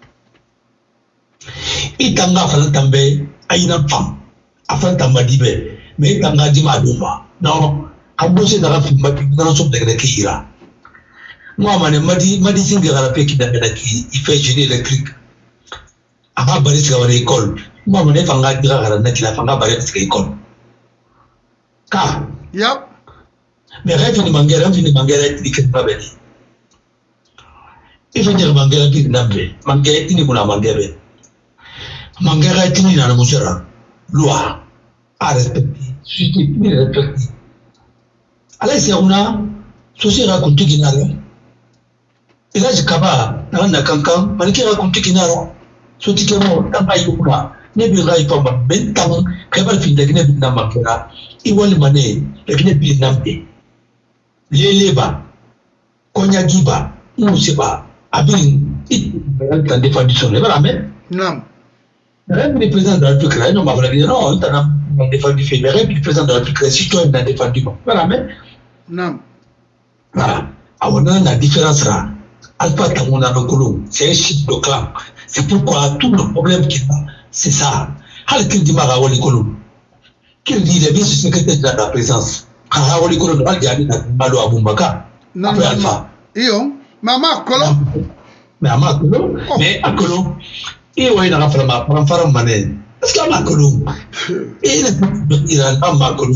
Il t'a fait tomber à une femme, afin de dire, mais il t'a dit ma douma. Non, à bosser dans la fille, dans son degré qui ira. Moi, m'a dit, c'est que la paix qui fait génie électrique. Avant de aller à l'école. Moi, je suis allé à l'école. Car, mais rêve de Mangera, il ne pas béni. Il faut dire Mangera, il n'a pas béni. Mangera, il n'a pas béni. Mangera, il n'a pas béni. Loi, à respecter. Justice, il respecte. Alors, c'est une société racontée qui n'a rien. Et là, je kaba, n'a kankan, mais qui raconte qui n'a rien. So ti kemo tamba yukula ne bi rai pamba ben tam kebal fin de ne bi na makera I wali mane de ne bi nambe leleba konya giba musiba abin it tan de fadition le barame non le président de la République non ma voilà non tanam de fadition le président de la République si toi na de fadition barame non voilà awona la différence là alpha tamona nokolo c'est un site de clan. C'est pourquoi tout le problème qu'il a, c'est ça. Qu'il dit Marawali Kolo. Qu'il dit les vice-secrétaires de la présence. Marawali Kolo ne va pas dire Malo Abumbaka. Non, non. Maman Kolo. Mais Maman Kolo. Mais à Kolo. Et oui, il a fait ma femme mané. Est-ce qu'il y a ma Kolo? Et il a ma Kolo.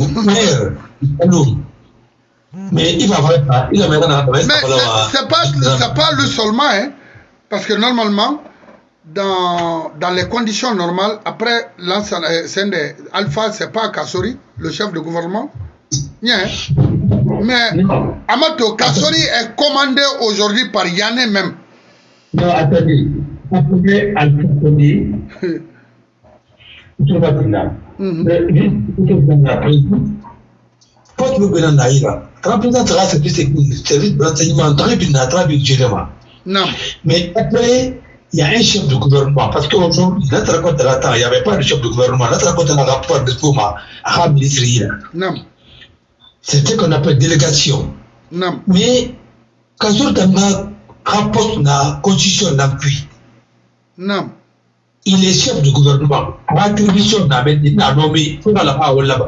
Mais il va faire ça. Il a maintenant. Mais c'est pas lui seulement, hein. Parce que normalement, dans les conditions normales, après Alpha, c'est pas Kassori, le chef de gouvernement. Yeah. Mais Amato, Kassori est commandé aujourd'hui par Yanné même. Non, attendez. Vous pouvez Alpha Condé. Je vais vous dire. Quand vous venez naïra, quand vous êtes là, c'est service de renseignement très bien, très bien. Non. Mais après, il y a un chef de gouvernement, parce qu'aujourd'hui, il n'y avait pas de chef de gouvernement, il y a un rapport de Fouma à ministre. Non. C'est ce qu'on appelle délégation. Non. Mais quand on rapporte la constitution d'appui, non. Il est chef de gouvernement. L'attribution n'a nommé pour la parole là-bas.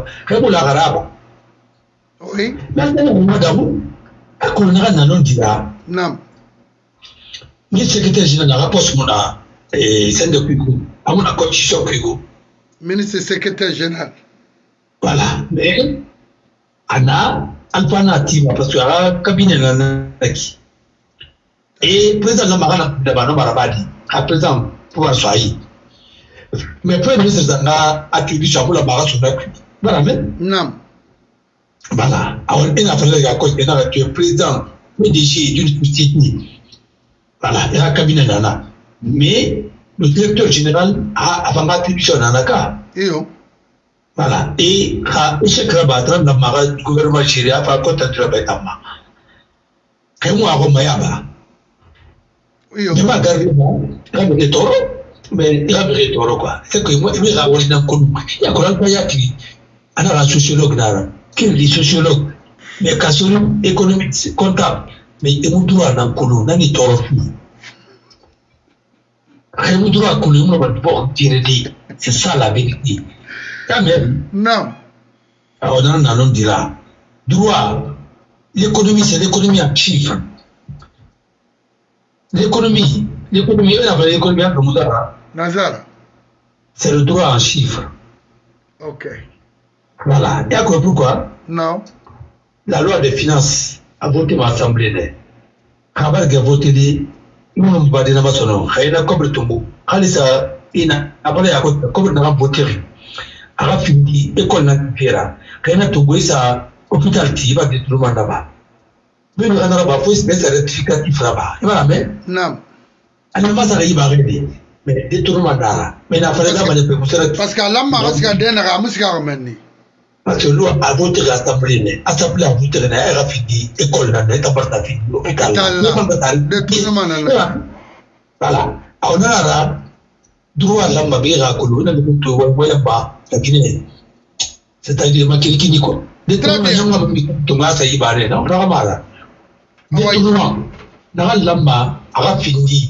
Oui. Maintenant, on a d'abord, à qu'on a un nom d'Ira. Non. Le secrétaire général n'a rapport sur mon scène de Kugo, à mon constitution Kugo. Ministre secrétaire général. Voilà. Mais, Anna, Alpana Tima, parce qu'il y a un cabinet là. Et président de la Marana, de Bano Barabadi, à présent, pouvoir soigner. Mais Premier ministre n'a attribué pour la barre sur la pluie. Voilà, mais. Non. Voilà. Alors, il a fallu que le président, PDG d'une petite nuit. Voilà, il y a un cabinet nana. Mais le directeur général a avant l'attribution nana. Voilà. Et chaque rabattre dans le gouvernement chérien a compte de la bête à ma. Quand moi, à Romayaba. Oui, je m'ai gardé des taureaux, mais il y a des taureaux quoi. C'est que moi, il y a un colon. Il y a un colon qui a un sociologue là. Qui est sociologue, mais cassons économique, comptable, mais il y a un droit dans le colon, dans les taureaux. Il y a un droit à colon, on va pouvoir tirer des. C'est ça la vérité. Quand même. Non. Alors, on dira. Droit. L'économie, c'est l'économie en chiffres. L'économie, c'est le droit en chiffres. Ok. Voilà. Et à quoi pourquoi? Non. La loi des finances a voté ma assemblée. Quand elle a voté, nous n'avons pas de namasono. Il y a un couple de tombeaux. Alisa, il y a un couple de voté. À la fin de l'école n'a-t-il il y a un tombeau, ça, hôpital qui va détruire là-bas. Mais nous avons pas fait ce rectificatif là-bas. Et voilà, mais. Non. Alors, ma ça va arriver. Mais détournement là. Mais n'a pas de parce que la marque a donné la musique à mener. Parce que l'eau a voté l'assemblée. L'assemblée a voté la RFID, école là, n'est pas ta fille. L'hôpital là. Détournement là. Voilà. On a là, droit à l'ambabira, qu'on a le tout, la Guinée. C'est-à-dire, ma qui quoi. Détournement, Thomas Saïbaré, non, Ramara. Détournement. Dans l'amba, à Rafindi.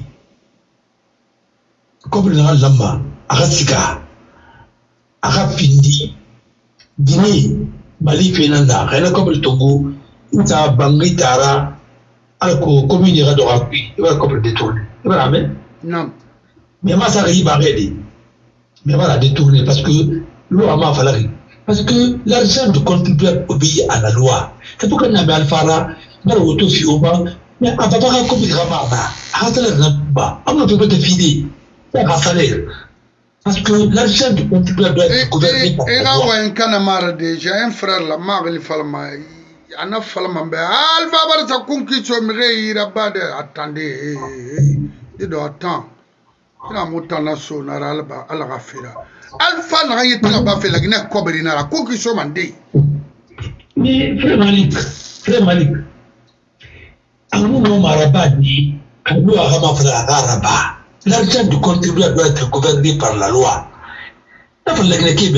Comme dans l'amba, à Ratsika. À Rafindi. Guinée, Mali, Fenanda, rien comme le Togo, il a bangi tara, alco, commune ira de rapui, il va comme détourner. Il va la non. Mais ma ça va aider. Mais voilà, détourner parce que l'eau a ma fallu. Parce que l'argent de contribuable obéit à la loi. C'est pourquoi nous avons Alphara, nous avons Autofioba, mais à papa comme il ramara, à salaire n'a pas, on ne peut pas te filer, à salaire. Parce que l'argent du contribuable doit être gouverné par la loi. Et là où un canamar déjà, un frère, la marque, falma, un falma, alva barza kunki chomre irabade, attendez, il doit attendre. Il a monté la sonne à la rafira. Alpha n'a rien fait la Guinée Coberina, la kunki chomande. Mais frère Malik, à un moment marabadi, à nous à Ramafra Araba. L'argent du contribuable doit être gouverné par la loi. C'est-à-dire,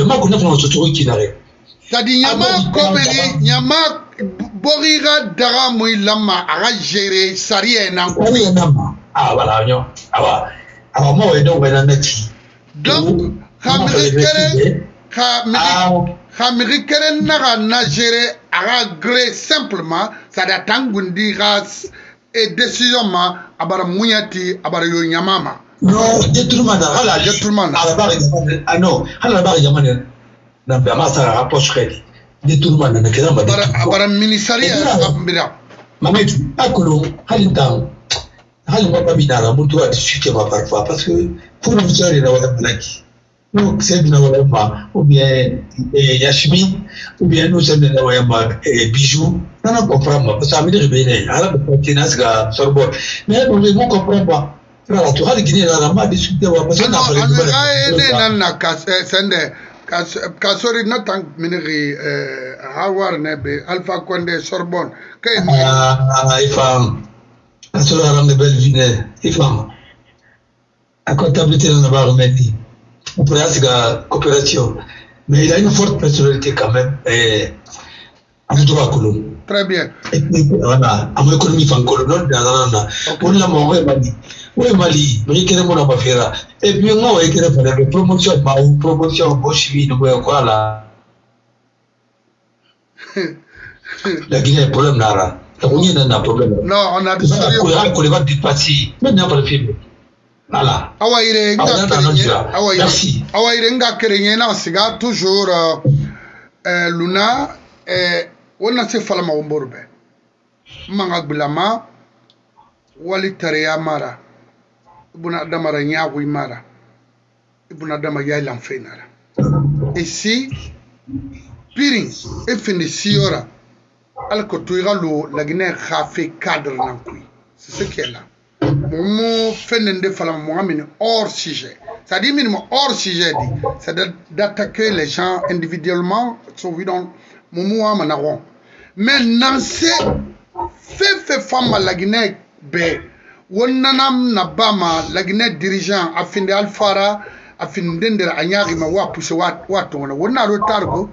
Nyama Koberi, Nyama Borira Dara Mouilama a géré Saria Nankoui. Ah voilà, alors moi, je vais donc, Hamikeren n'a géré à gré simplement, ça d'attendre et décision à Baramouniati, à Barayo Yamama. Non, détournement. Ah non, à la barre Yamane, n'a pas ma rapproche crédit. Détournement, à Baraministaria, Mamet, à Colomb, Halitan, Halimabinara, Moutoua discuter parfois parce que pour nous faire les Nawamalaki. Nous, c'est une Nawayama, ou bien Yashmi, ou bien nous sommes des Nawayama bijoux. Non, on comprend pas. Parce que ça me dit bien, à la Pontinasga, Sorbonne. Mais on ne comprend pas. Alors, tu as le Guinée, on a discuté. On a Sende, Kassori Natang Mineri, Hawar Nebe, Alpha Condé, Sorbonne. Ifam, Kassori Aram de Belleville, Ifam. La comptabilité, on va remettre. On pourrait avoir la coopération. Mais il a une forte personnalité quand même. Et très bien. Et puis, voilà, à mon économie franco-coloniale, on l'a mangé Mali. Oui, Mali, mais il y a mon affaire. Et puis, moi, il y a une promotion, promotion, Boschvi, nous voyons quoi là. La Guinée a un problème là. La Guinée a un problème. Non, on a des sérieux. On va dépasser. Maintenant, on va le film. Voilà. Merci. Awaïrenga Kerenyena, c'est toujours Luna. On a se falama omborbe. Mangagblama, Wali Tareya Mara. Ibuna Adama Nyawi Mara. Ibuna Adama Yailan Fenara. Et si Piring et fini Siora, Alcotuira la Guinée Rafe cadre Nankui. C'est ce qui est là. Momo Fenende Falam Mohamed hors sujet. Ça dit minimum hors sujet, c'est d'attaquer les gens individuellement, sauf dans Momo Amanaron. Mais Nansé fait femme la Guinée B. Wonanam Nabama, la Guinée dirigeant, a fin de Alfara, a fin d'Ender Anyari, ma wa pousse Watona. Wona retard,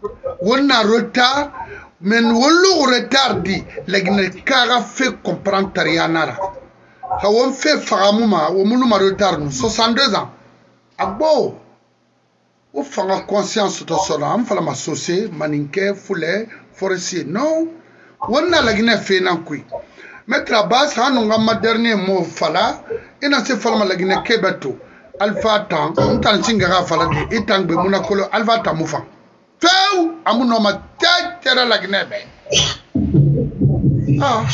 mais nous retard dit, la Guinée Kara fait comprendre Tarianara. On fait Faramouma, au Mounouma retard, 62 ans. Abo, on fait la conscience de cela, on fait la massocé, maninke, foulet, forestier. Non, on a la Guinée fait n'enquille. Mettre à base, on a ma dernier mot fala, et dans ce fall, la Guinée Kebeto, Alpha Tang, on t'a un singara fala, et tang be Mounakolo, Alpha Tamoufa. Feu, à mon nom, tête la Guinée. Ah.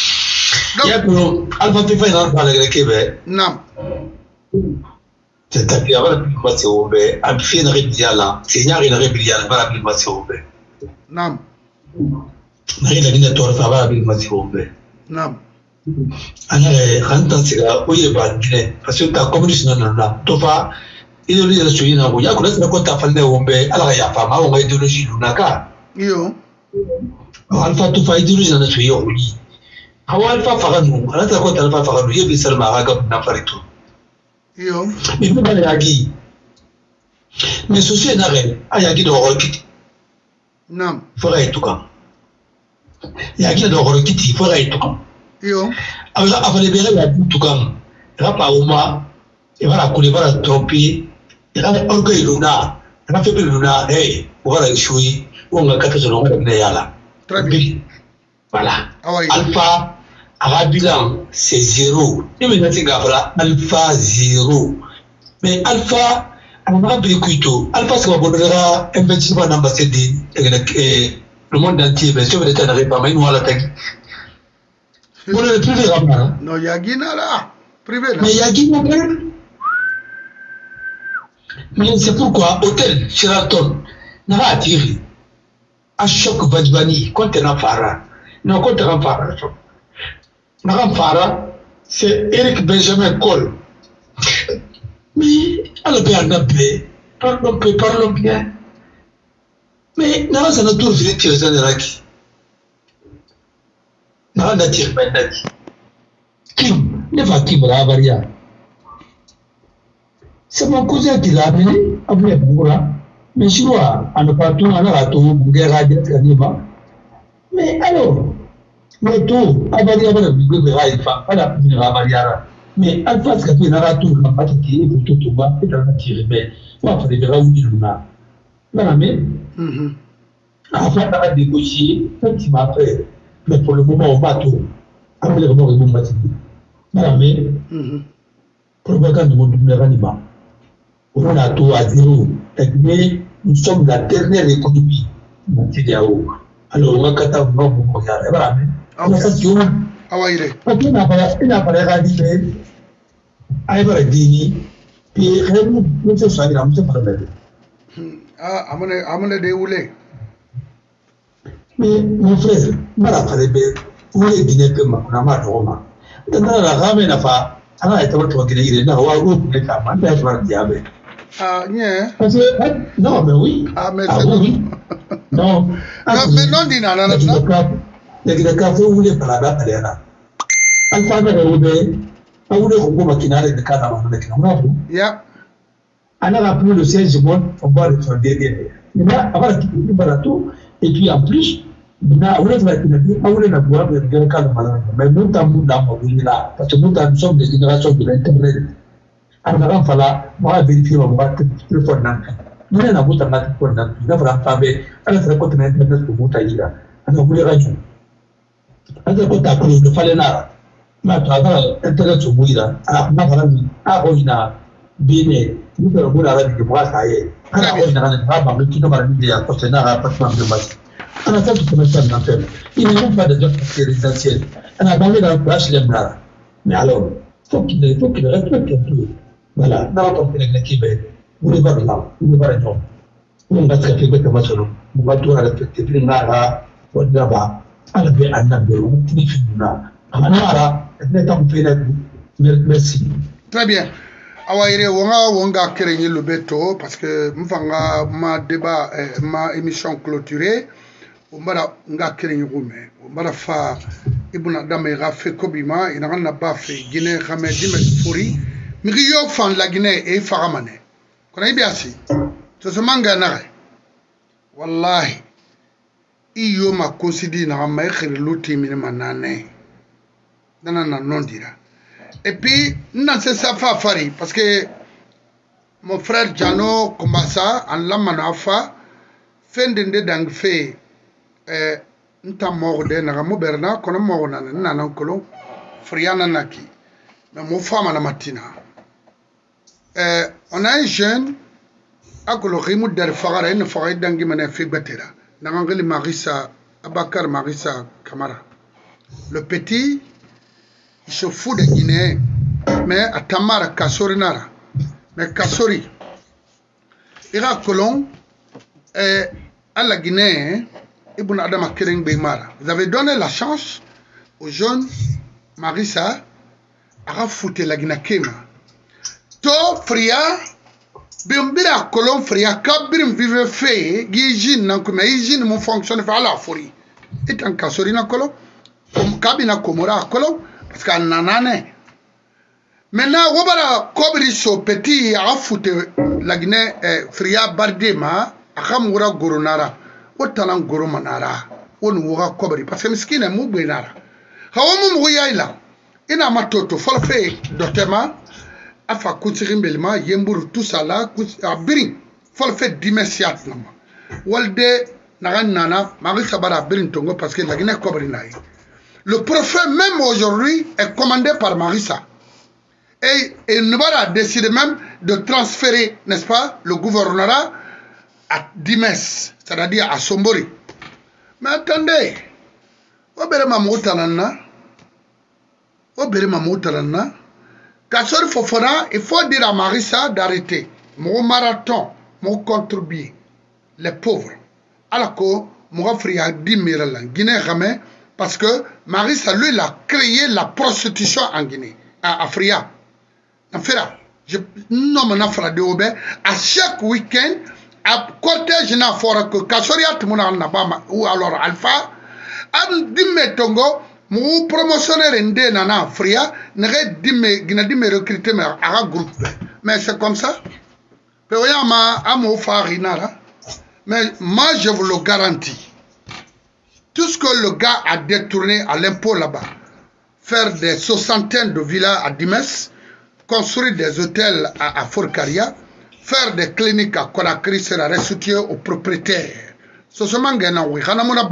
Alpha Tifa dans la Québec. Non. C'est-à-dire avoir la diplomation ouverte, à faire une rébidiala, c'est une rébidiala, avoir la diplomation ouverte. Non. N'a rien à dire, avoir la diplomation ouverte. Non. Alors, quand c'est là, où il est pas Guinée, parce que ta communiste non là, tofa, idéologie de la Suisse, il y a quoi, c'est quoi ta famille ouverte, alors il y a pas mal, on a idéologie lunaka. Yo. Alpha tofa idéologie de la Suisse, oui. Alpha Farano, on a quoi Alpha Farano, il y a des salles maragab n'apparaît-on. Yo. Mais vous n'avez pas dit. Mais ceci est narré. Ah, il y a qui de Horokiti. Non. Faudrait tout cas. Il y a qui de Horokiti, il faudrait tout cas. Yo. Avant de libérer la tout cas. Il va pas au moins. Il va la couler, il va la tromper. Il va orgueil Luna. Il va faire Luna. Hey, on va la échouer. On va casser son nom de Néala. Très bien. Voilà. Ah ouais. Alpha. Arabilan, c'est 0. Et maintenant, c'est Alpha 0. Mais Alpha, on a vécu tout. Alpha, c'est un investissement dans le monde entier. Mais si vous êtes en République, mais nous, à la tête. Vous n'êtes plus les rabbins. Non, il y a Guina là. Privé là. Mais il y a Guina là. Mais c'est pourquoi Hôtel Sheraton n'a pas attiré. À choc Badbani, quand on a Farah. Non, quand on a Farah. Madame Farah, c'est Eric Benjamin Cole. Mais, elle peut en appeler. Parlons bien. Mais, nous avons un tour de tirer dans l'Iraki. Nous avons un tir maintenant. Kim, ne va qui me varia. C'est mon cousin qui l'a amené, après Boura. Mais je vois, en partout, on a tout, Bougera, mais alors, mais tout, Avaria va le Alpha, pas la première Avaria. Mais Alpha, c'est que Naratou, la partie, pour tout bas, et dans la tirée, mais moi, il faudrait où il l'a. Non, mais, après, on a négocié, un petit peu après, mais pour le moment, on va tout. Après, le moment, on va tout. Non, mais, pour le moment, on va tout animal. On a tout à 0. Mais nous sommes la dernière économie. Alors, on va quand même regarder. Voilà. Ah ouais, il est. Ok, il n'a pas réalisé. Il va dire, puis nous sommes sur la musique. Ah, à mon déroulé. Mais mon frère, voilà, vous voulez dîner que ma maman Roma. Dans la rame, n'a pas. Alors, elle est en train de dire, il n'a pas eu de camarade, elle va dire. Ah, yeah. Non, mais oui. Ah, mais c'est oui. Non. Mais non, dis non, non, non. Il y a des cafés où les palabras à l'air. Alpha de Roubé, pas où les robots maquinales de Canada, avec nous. Yeah. On a rappelé le 16 mois, on va le faire derrière. Mais là, avant de barato, et puis en plus, on a la boîte de Canada. Mais nous, là, parce que nous sommes des générations de l'Internet. Alors, on va vérifier mon boîte de fond. Nous avons un boîte de fond. Nous avons un pavé. Alors, c'est quoi Internet pour vous tailler? Alors, vous les rajouter. Alors, quand tu as pris le Falénard, tu as Internet sur Bouira. Alors, on a un Bine, nous avons la radio de Boissaye. Alors, on a un rabat qui nous a mis à côté d'un appartement de base. On a fait tout le temps d'antenne. Il n'y a même pas de job résidentiel. On a parlé dans la place Lemnar. Mais alors, faut qu'il respecte un peu. Voilà, dans ton pays qui est, vous ne parlez pas, vous ne parlez pas. On va se faire des masses, on va tout respecter. Puis là, on va là-bas, à la paix, à la paix, on finit là. Merci. Très bien. Awaire wonga kerenye lubeto parce que mfanga ma débat ma émission clôturée umbara nga kerenye gume umbara fa ibuna dame ga fe kobima ina na ba fe Guinée xamé dimet furi mi yo fan la Guinée e faramane kona ibiasi to so manga na wallahi iyo ma considère na ma khir luti min manane dana na non dira. Et puis, non, c'est ça, Fari, parce que mon frère Jano commença en l'amanafa, fin de d'angfé, n'ta mort de n'amo berna, qu'on a mort nan colon, friana naki, mais mon femme à la matina. On a un jeune, à colorimou der Fara, une forêt d'angimane figbatera, n'angeli Marissa, Abakar Marissa Kamara. Le petit, il se fout des Guinéens, mais à Tamara, Kassori Nara. Mais Kassori, Ira Colon, à la Guinée, Ibn Adam Kering Beymara. Vous avez donné la chance aux jeunes Marissa à foutre la Guinée Kema. To Fria, Bimbira Colon Fria, Kabrim vive fait, Gijin, Nankuma, Gijin, mon fonctionne à la folie. Et en Kassori Nakolo, comme Kabina Komora Colon. Parce qu'à nanane. Maintenant, wabara kobri so petit a foutu la Guinée fria bardema a kamura goronara. Otalan goromanara. On wura kobri. Parce que miskine moubenara. Hawamu mouyaila. Ina matoto falfe dotema. Afa kutsirimbelma yemburu tout ça là. Birin. Falfe dimesiat nama. Walde nagan nana. Marisa bara birin tongo parce que la Guinée kobri naï. Le prophète, même aujourd'hui, est commandé par Marissa. Et Nubara a décidé même de transférer, n'est-ce pas, le gouvernorat à Dimes, c'est-à-dire à Sombori. Mais attendez, Kassori Fofana, il faut dire à Marissa d'arrêter. Mon marathon, mon contribuer, les pauvres. Alors que, mon frère a dit Guinée Ramé, parce que Marissa, lui, il a créé la prostitution en Guinée, à Afria. À chaque week-end, à cortège, n'a fora que Kassoria, ou alors Alpha, a dit Tongo, mon promotionnaire indé nana Afria, n'a dit me recruter à un groupe. Mais c'est comme ça. Mais moi, je vous le garantis. Tout ce que le gars a détourné à l'impôt là-bas, faire des soixantaines de villas à Dimes, construire des hôtels à Forcaria, faire des cliniques à Conakry, sera restitué aux propriétaires. C'est ce que oui.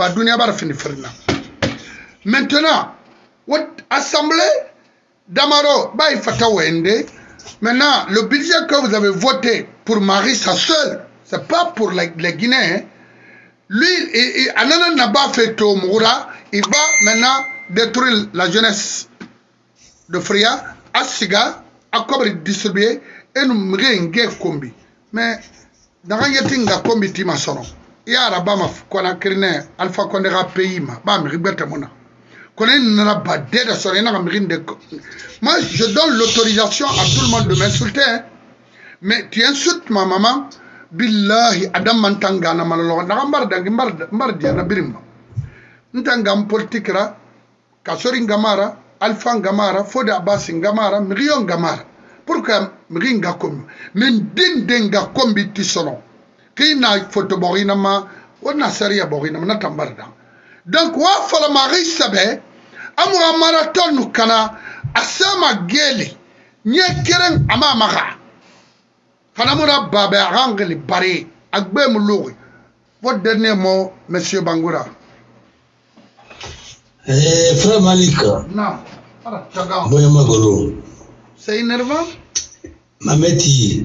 Maintenant, l'Assemblée d'Amaro, maintenant, le budget que vous avez voté pour Marissa seul, ce n'est pas pour les Guinéens. Lui, il va maintenant détruire la jeunesse de Fria, à Siga, à Kobri distribuer, et nous réunir combi. Mais dans un combi, il y a un Alpha Condera pays, moi, je donne l'autorisation à tout le monde de m'insulter. Mais tu insultes ma maman. Billahi adam mantanga na malolo na mbardia na birimba ntanga politikra Kassori ngamara Alpha ngamara Foda Abbas ngamara Mirion ngamara pourquoi miringa kom men denga kombi tisono kina photo borina ma ona saria borina na tambarda donc wa fala Marissa be amura marathon kana asama geli nye keren amama Fanamura Baba Rangeli Baré, Agbe Moulouri. Votre dernier mot, Monsieur Bangoura. Frère Malika. Non. C'est énervant. Mameti.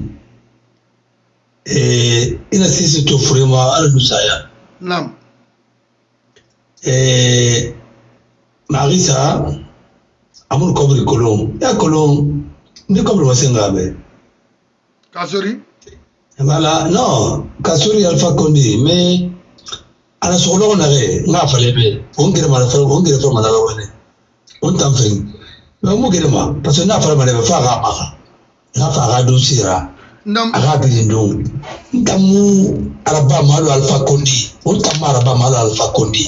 Il assiste au vraiment à l'Ousaya. Non. Marissa, Amun kobri kolon. Ya kolon. Ni kobri wasengabe. Kasuri? Voilà, non. Kasuri Alpha Condé. Mais, à la seconde, on avait, n'a pas levé. On dirait mal faire, on dirait mal faire. On t'en fait. Mais on dirait mal. Parce que n'a pas mal faire à n'a pas radoucira. Non. Arabindo. Ntamu araba malo Alpha Condé. On t'a maraba malo Alpha Condé.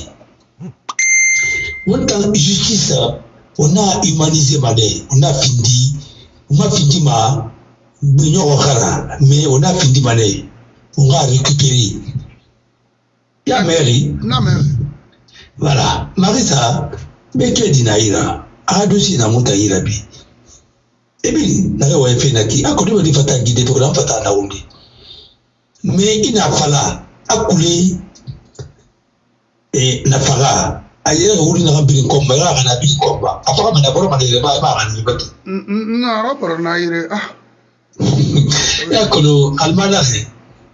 On t'a justice. On a humanisé Madé. On a fini. On a fini ma. Mais on a fini Madé. On a récupéré. Ya Mary. Non, mais. Voilà. Marisa. Mais tu es dinaïra. Adosi na monta irabi. Ebi, na yo efe na ki. Akodi wadi fata guide pour la fata na undi. Mais il n'a fala. Akuli. Et na fara. Ayer uri na rambili komba. Ya rana bili komba. Afara manaboro manere ba rani bati. Na raporo na ire. Ah. Ya kono almanare.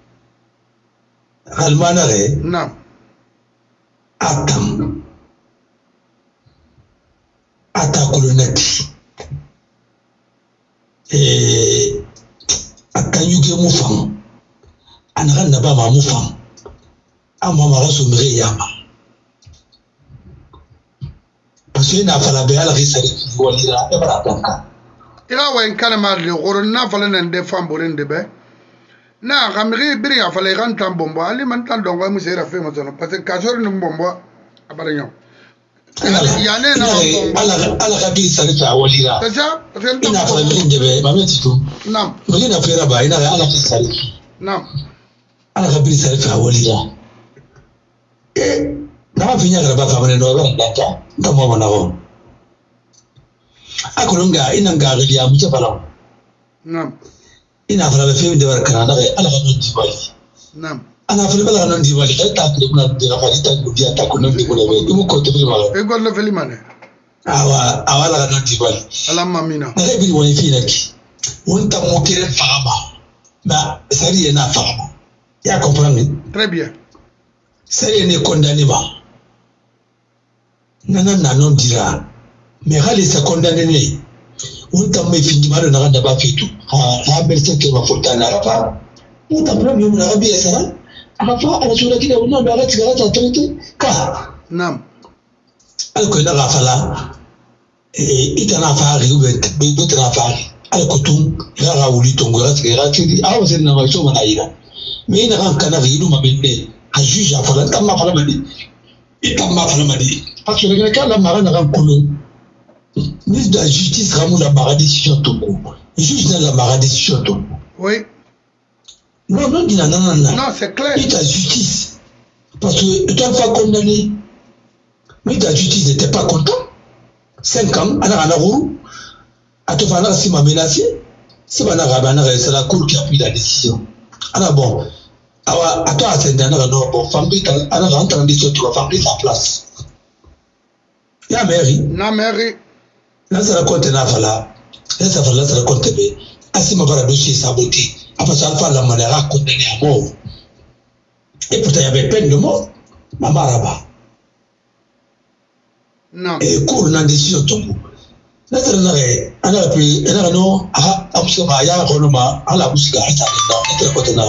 Almanare. Non. Atam. Atakolonati. Atanyuge mufam. Anaran naba ma mufam. Ama mara sumire yama. Parce que na fala be ala risari walira e bara tanka. Ira wa en kana mar le goro na fala nan de fam bolen de be. Na gamri biri ya fala ran tam bombo ali man tan dongo mu sera fe mo tono parce que kasor no bombo abara nyo. Ya ne na bombo. Ala gabi sari fa walira. Taja, parce que ina fala min de be ba meti tu. Nam. Mo ina fera ba ina ala sari. Nam. Ala gabi sari fa walira. Na finya graba fa mane no ba ndata. Ndamo mo na ho. Akolonga ina ngari ya mche fala. Nam. Ina fala be fe de war Canada ala ga no dibali. Nam. Ana fala bala no dibali ta kle kuna de ga fali ta gudia ta kuno de kuna be mu ko to bi mala. E gol feli mane. Awala ga no dibali. Ala mamina. Na bi woni fi naki. Wonta mo kire fama. Na sari na fama. Ya comprendre? Très bien. Sari ne condamné ba. Nana non dira. Mais rale sa condamné ne. Wonta me findi malo na ganda ba fitu. Ha berse ke ma fota na rafa. Wonta problem mu na rabi ya sara. Rafa ala sura kida wonna da ala tigara ta trete ka. Nam. Al ko na rafala. Ita na fari be na fari. Al ko tum ra wuli tongo ra tigara tidi. Awa sen na ma so mana ira. Mais ina kan kana ridu ma bende. A juge a fala tamma fala madi. Ita ma fala madi. Parce que le gars la mara na kan kolo. Ministre de la justice ramou la mara décision toko. Juge dans la mara décision toko. Oui. Non, non, non, non, non. Non, c'est clair. Et ta justice. Parce que tu n'as pas condamné. Mais ta justice n'était pas content. 5 ans, à la roue. À te faire si m'a menacé. C'est la cour qui a pris la décision. Alors bon. Alors, à toi, c'est un bon, famille, à la rentrée en décision, tu vas faire sa place. La mairie. La mairie. Là, ça raconte un affaire. Là, ça raconte bien. Assez ma bara dossier saboté. Après ça, Alpha la manière condamné à mort. Et pourtant, il y avait peine de mort. Maman Rabat. Non. Et cours dans la décision de Tongo. Là, ça a pris, elle a non, à Amsterdam, il y a un renommement, à la bouche, à la côté de la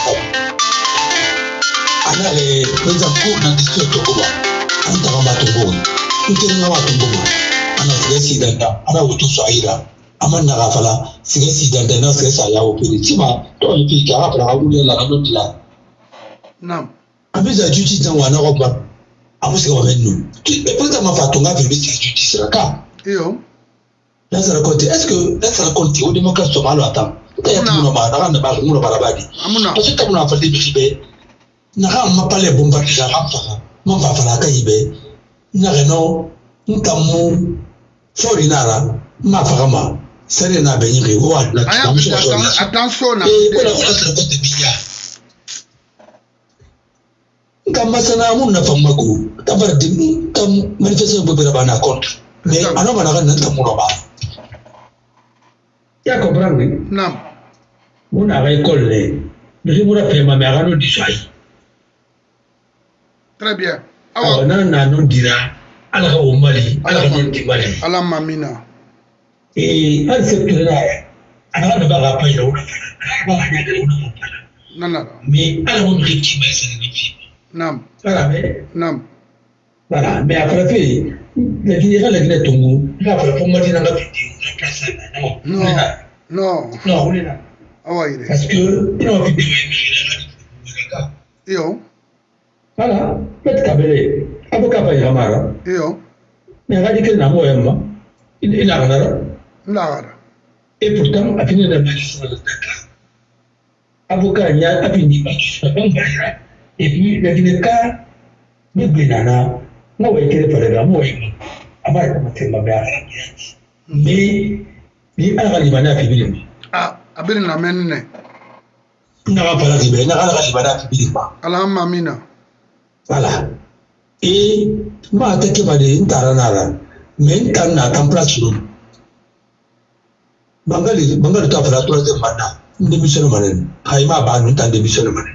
elle a les présidents cours dans la décision de Tongo. On t'a remis Tongo. Tout est dans Tongo. On a fait des sidanda, on a autour Swahila. Amana rafala sigesi dandana sigesa ya operi tima to ipi ka rapra awule la note la non abiza justice na wana roba amusiga wa bennu peut-être ma fatonga pe bisi justice raka yo là ça raconte est-ce que là ça raconte au démocrate somalo atam ya tuno ma na ba mu barabadi parce que comme on a fait des bibe na ra ma parler bombarder la rapra mon va fala ka yibe na reno ntamu forinara ma fagama sere na benyi ke wa na attention na wala sere ko te biya ngam masana mun na famako tabar dim kam manifestation bo bera bana contre mais ano bana kan nan tamuno ba ya comprendre non mun a école le mura fe ma mera no disai très bien awa na non dira ala ko mali ala ko mali ala mamina Et un secteur là, alors ne va pas y aller. Non, non. Mais alors on rythme ça les filles. Non. Voilà, mais Non. voilà, mais après fait, la Guinée la Guinée Tongo, là pour moi dire dans la vidéo, la place là. Non. Non. Non, on est là. Ah ouais. Parce que il a vidéo et on. Voilà, peut-être qu'après, avocat pas y ramara. Et on. Mais on a dit que n'amo yamma, il a ramara. Là. Et pourtant, à finir de magistrat de Dakar, avocat il y a appris magistrat d'Angleterre. Et puis la Guinée ka, ni binana, moi ouais qu'il est pas là, moi ouais. Amara comme c'est ma mère. Mais ni à la Libana fibili. Ah, abiri na menne. N'a pas la Libana, n'a pas la Libana fibili pas. Alhamma mina. Voilà. Et moi attaqué par des taranara, mais quand on a en place sur Bangali ta fala to de mana démission manen hayma ba nu ta démission manen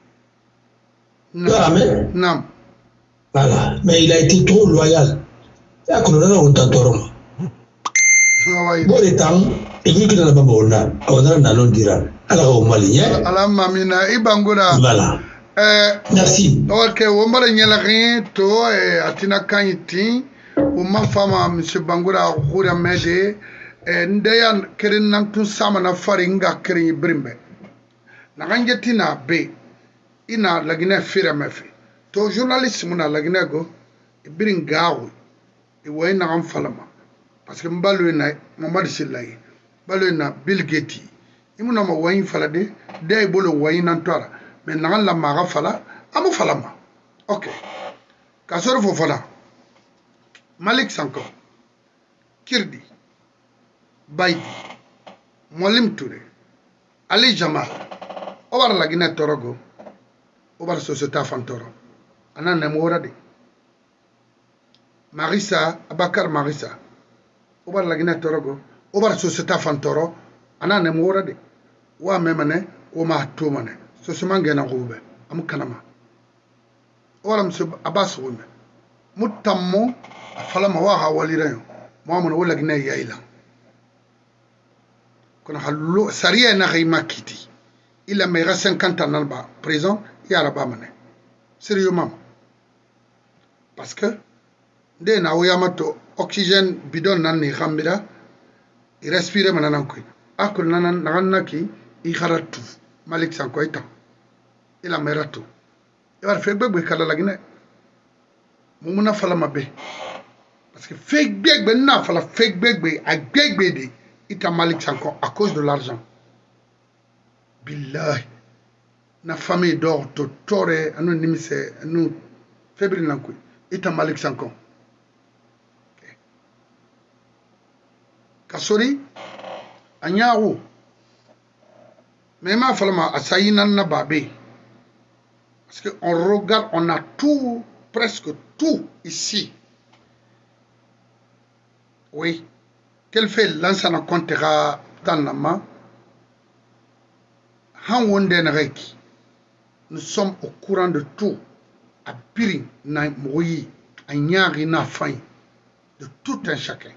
non. Voilà, mais il a été trop loyal. Il a connu on t'entend. Bon les temps, et vu que dans la bambouna, on a un allon dira. Alors au Malien. Alhamma mina ibangura. Voilà. Merci. Ok, on va le nyalagin to atina kanyiti, on m'a fama monsieur Bangura Khoura Mede. Ndeyan kerin nan tun sama na fari nga kerin brimbe na ganjeti na be ina lagine fira mefi to journaliste muna lagine go ibrin gawo e way na am falama parce que mbalu na Mohamed Sillaye balu na Bill Gates imuna ma wayin falade de bolo wayin nan tora mais na la ma fala amu falama ok kasoro fo fala Malik Sanko Kirdi Baidi, Molim Touré, Ali Jamal, Obar la Guinée Torogo, Obar Société Fantoro, Anan Nemorade, Marissa, Abakar Marissa, Obar la Guinée Torogo, Obar Société Fantoro, Anan Nemorade, Wa Memane, Oma Tomane, Sosimangena Roube, Amukanama, Oram Sub Abbas Rume, Mutammo, Falamawa Walirayo, Mohamed Ola Guinée Yaila. Qu'on a le sariya na rima kiti il a mera 50 ans ba prison ya la ba mané sérieusement parce que de na oyamato oxygène bidon nan ni khambira il respire manana ko akul nanan nanaki i kharatu Malik Sanko ita il a mera tout il va faire bébé kala la Guinée mumuna fala mabe parce que fake bébé na fala fake bébé a bébé de Ita Malik Sanko à cause de l'argent. Billahi. Na famille d'or, tore, anu nimise, anu febrile nankui. Ita Malik Sanko. Kasori, anyawo. Mais ma falama asayina na babé. Parce qu'on regarde, on a tout, presque tout ici. Oui. Quel fait l'ancien comptera dans la main? Nous sommes au courant de tout. À Pirin, na Moui, à Nyari, na Fain, de tout un chacun.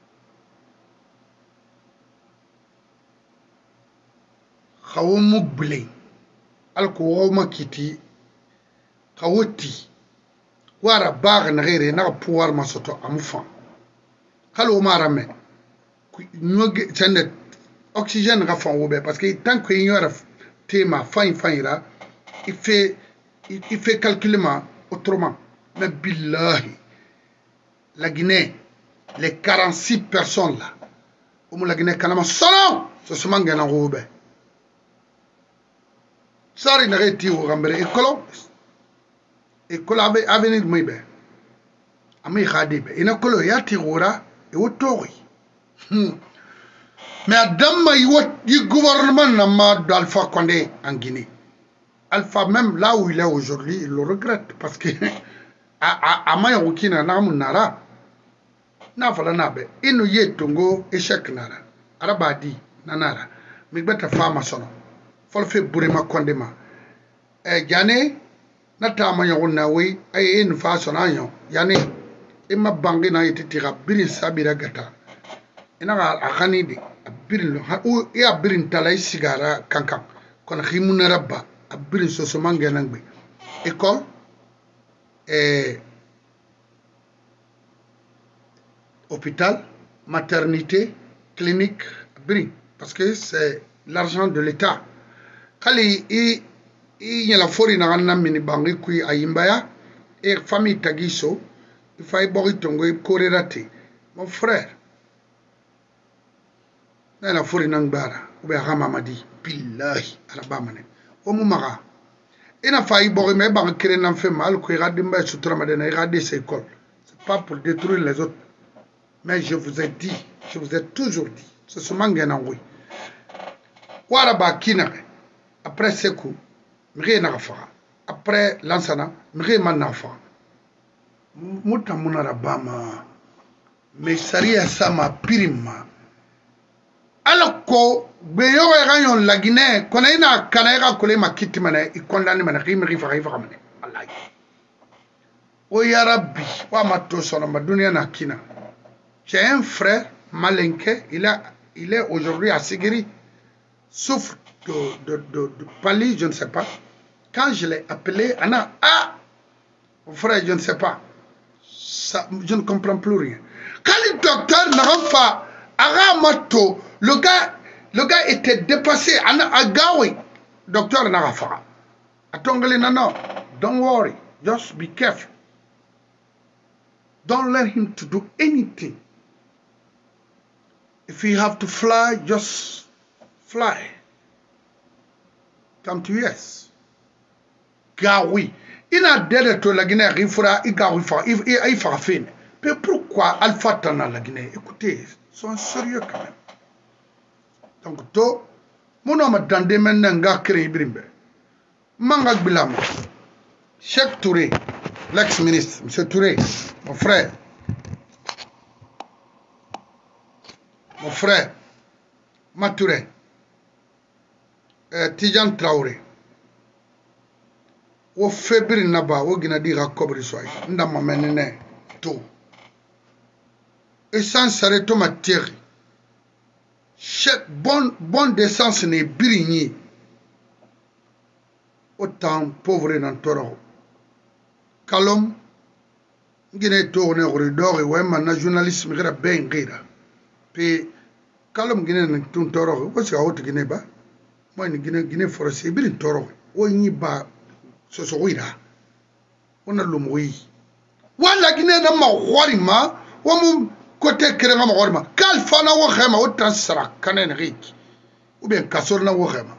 Khawomu Blé, Alkouma Kiti, Khawoti, Wara Bar Nere, na pouvoir Masoto Amufan. Khalo Marame. C'est oxygène rafan oube parce que tant qu'il y a un thème fin là il fait calculement autrement mais billahi la Guinée les 46 personnes là où la Guinée kanama solo ce sont ngana oube sari na reti o gambere ekolo avenir moibe ami khadibe ina kolo yati gora e wotori mais Adam il gouvernement d'Alpha Condé en Guinée. Alpha même là où il est aujourd'hui, il le regrette parce que à Mayokina Namunara n'a pas nabe. Il nous y est tongo échec nara. Arabadi nanara. Mais bête femme sono. Faut le faire bourrima condéma. Yane nata Mayonawi et une façon ayon. Yane et ma bangue n'a été tirée. Biri sabira gata. ina agani de abirin o e abirin talai sigara kankan kon khimuna rabba abirin so so mangena ngbe école hôpital maternité clinique abirin parce que c'est l'argent de l'état kali i nyala fori na ganna mini bangi kui ayimbaya e famille tagiso il fay bori tongo korerati mon frère na fori nangbara ube hamamadi billahi arabamane o mumaga ina fay bori me bang kire nan fe mal ko gadimba sutura madena igade ces écoles c'est pas pour détruire les autres mais je vous ai dit je vous ai toujours dit ce sont mangena oui wara ba kina après sekou mire na fa après lansana mire man na fa mutamuna rabama mais saria sama pirima alako beyo ganyon la Guinée konaina kanaira kole makiti mané I condamné mané rimri fa mané wallahi o ya rabbi wa mato sono ma dunia na kina j'ai un frère malinké il est aujourd'hui à Sigiri souffre de palie je ne sais pas quand je l'ai appelé Anna mon frère je ne sais pas ça, je ne comprends plus rien quand le docteur n'a pas Aramato, le gars était dépassé. Agawi, docteur Narafa. Atongale non, don't worry, just be careful. Don't let him to do anything. If you have to fly, just fly. Come to US. Gawi. Il a d'aide to la Guinée, il fera, il fera fin. Mais pourquoi Alpha Tana la Guinée? Écoutez, ils sont sérieux quand même. Donc, to, mon homme dandé maintenant nga créé Brimbe. Manga Bilam, Cheikh Touré, l'ex-ministre, M. Touré, mon frère, Matouré, Tijan Traoré, au février naba, au Guinadira Kobri Soy, Ndama Menene, tout. Et sans s'arrêter ma terre. Chaque bonne décence n'est brigné. Autant pauvre dans Toro. Kalom, Guinée tourne au corridor et ouais, maintenant journaliste me regarde bien rire. Puis, Kalom Guinée dans Toro, où est-ce qu'il y a autre Guinée bas? Moi, une Guinée forestier, bien Toro. Où il n'y a pas ce sourire. On a l'homme. Voilà Guinée dans ma roi, ou côté Kéréma Morma, Kalfana Wahema, ou Tansara, Kanen Rik, ou bien Kassorna Wahema.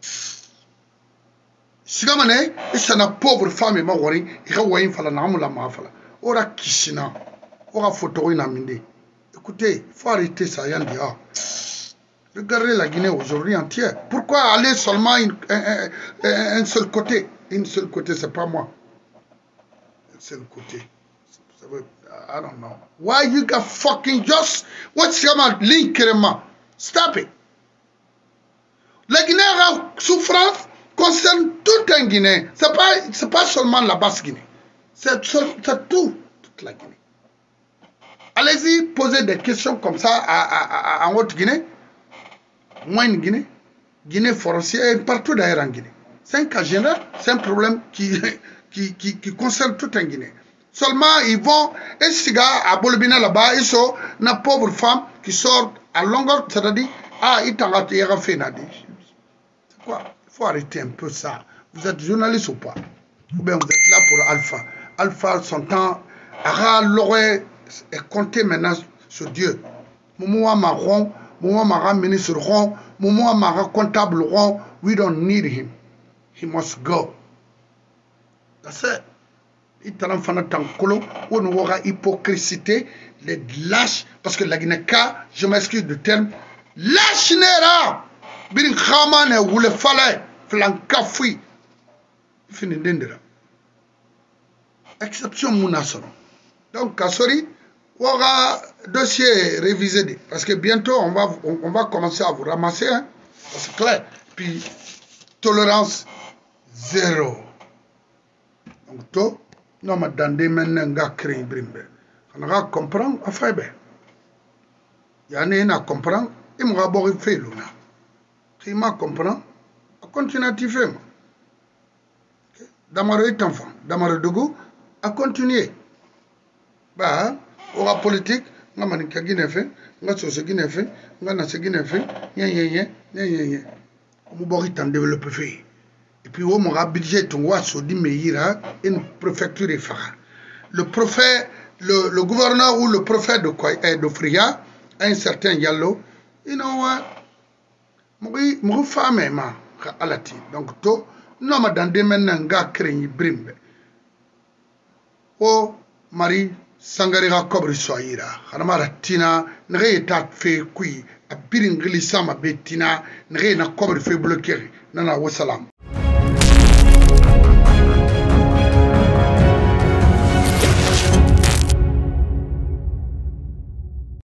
Sigamane, c'est une pauvre femme et Mawari, il y a un fala namula mafala, ora Kishina, ora Fotorina Minde. Écoutez, il faut arrêter ça, Yandi. Regardez la Guinée aujourd'hui entière. Pourquoi aller seulement un seul côté? Une seule côté, c'est pas moi. Un seul côté. I don't know. Why you got fucking just what's your link stop it. La Guinée souffrance concerne tout un Guinée. C'est pas seulement la basse Guinée. C'est toute la Guinée. Allez-y, posez des questions comme ça en Haute-Guinée, Moyenne-Guinée, Guinée forestière et partout d'ailleurs en Guinée. C'est un cas général, c'est un problème qui concerne tout un Guinée. Seulement, ils vont, et ces gars à Bolibina là-bas, ils sont une pauvre femme qui sort à longueur, c'est-à-dire, il t'a raté, il a fait nadi. C'est quoi? Il faut arrêter un peu ça. Vous êtes journaliste ou pas? Ou bien vous êtes là pour Alpha. Alpha, son temps, l'oreille est compté maintenant sur Dieu. Moumou marron, Moumou Mara ministre rond, Moumou Mara comptable rond, we don't need him. He must go. That's it. Il t'en fana tankolo, on aura hypocrisie, les lâches, parce que la Guinée-Ka, je m'excuse du terme, lâche nera, bin khamane ou le fallait, flankafoui, fini d'endera. Exception mounassoro. Donc, Kassori, on aura dossier révisé, parce que bientôt on va commencer à vous ramasser, hein, c'est clair. Puis, tolérance zéro. Donc, tout. Non, mais dans des maintenant, on va créer Brimbe. On va comprendre, enfin, ben. yani na comprend et mo gabori fait luna qui m'a comprend a continuer à faire damaro est enfant damaro dogo a continuer ba ora politique nga man ka gine fe nga so se gine fe nga na se gine fe nye mo bori tan développer fait et puis on aura budget ton wa so di meira une préfecture et fara le prophète le gouverneur ou le prophète de Fria un certain Yallo you know what mo femme ma alati donc to no ma dans des men nga kreni brimbe o mari sangarira kobri soira hanamara tina nre ta fe kui a birin gili sama betina nre na kobri fe bloquer nana wasalam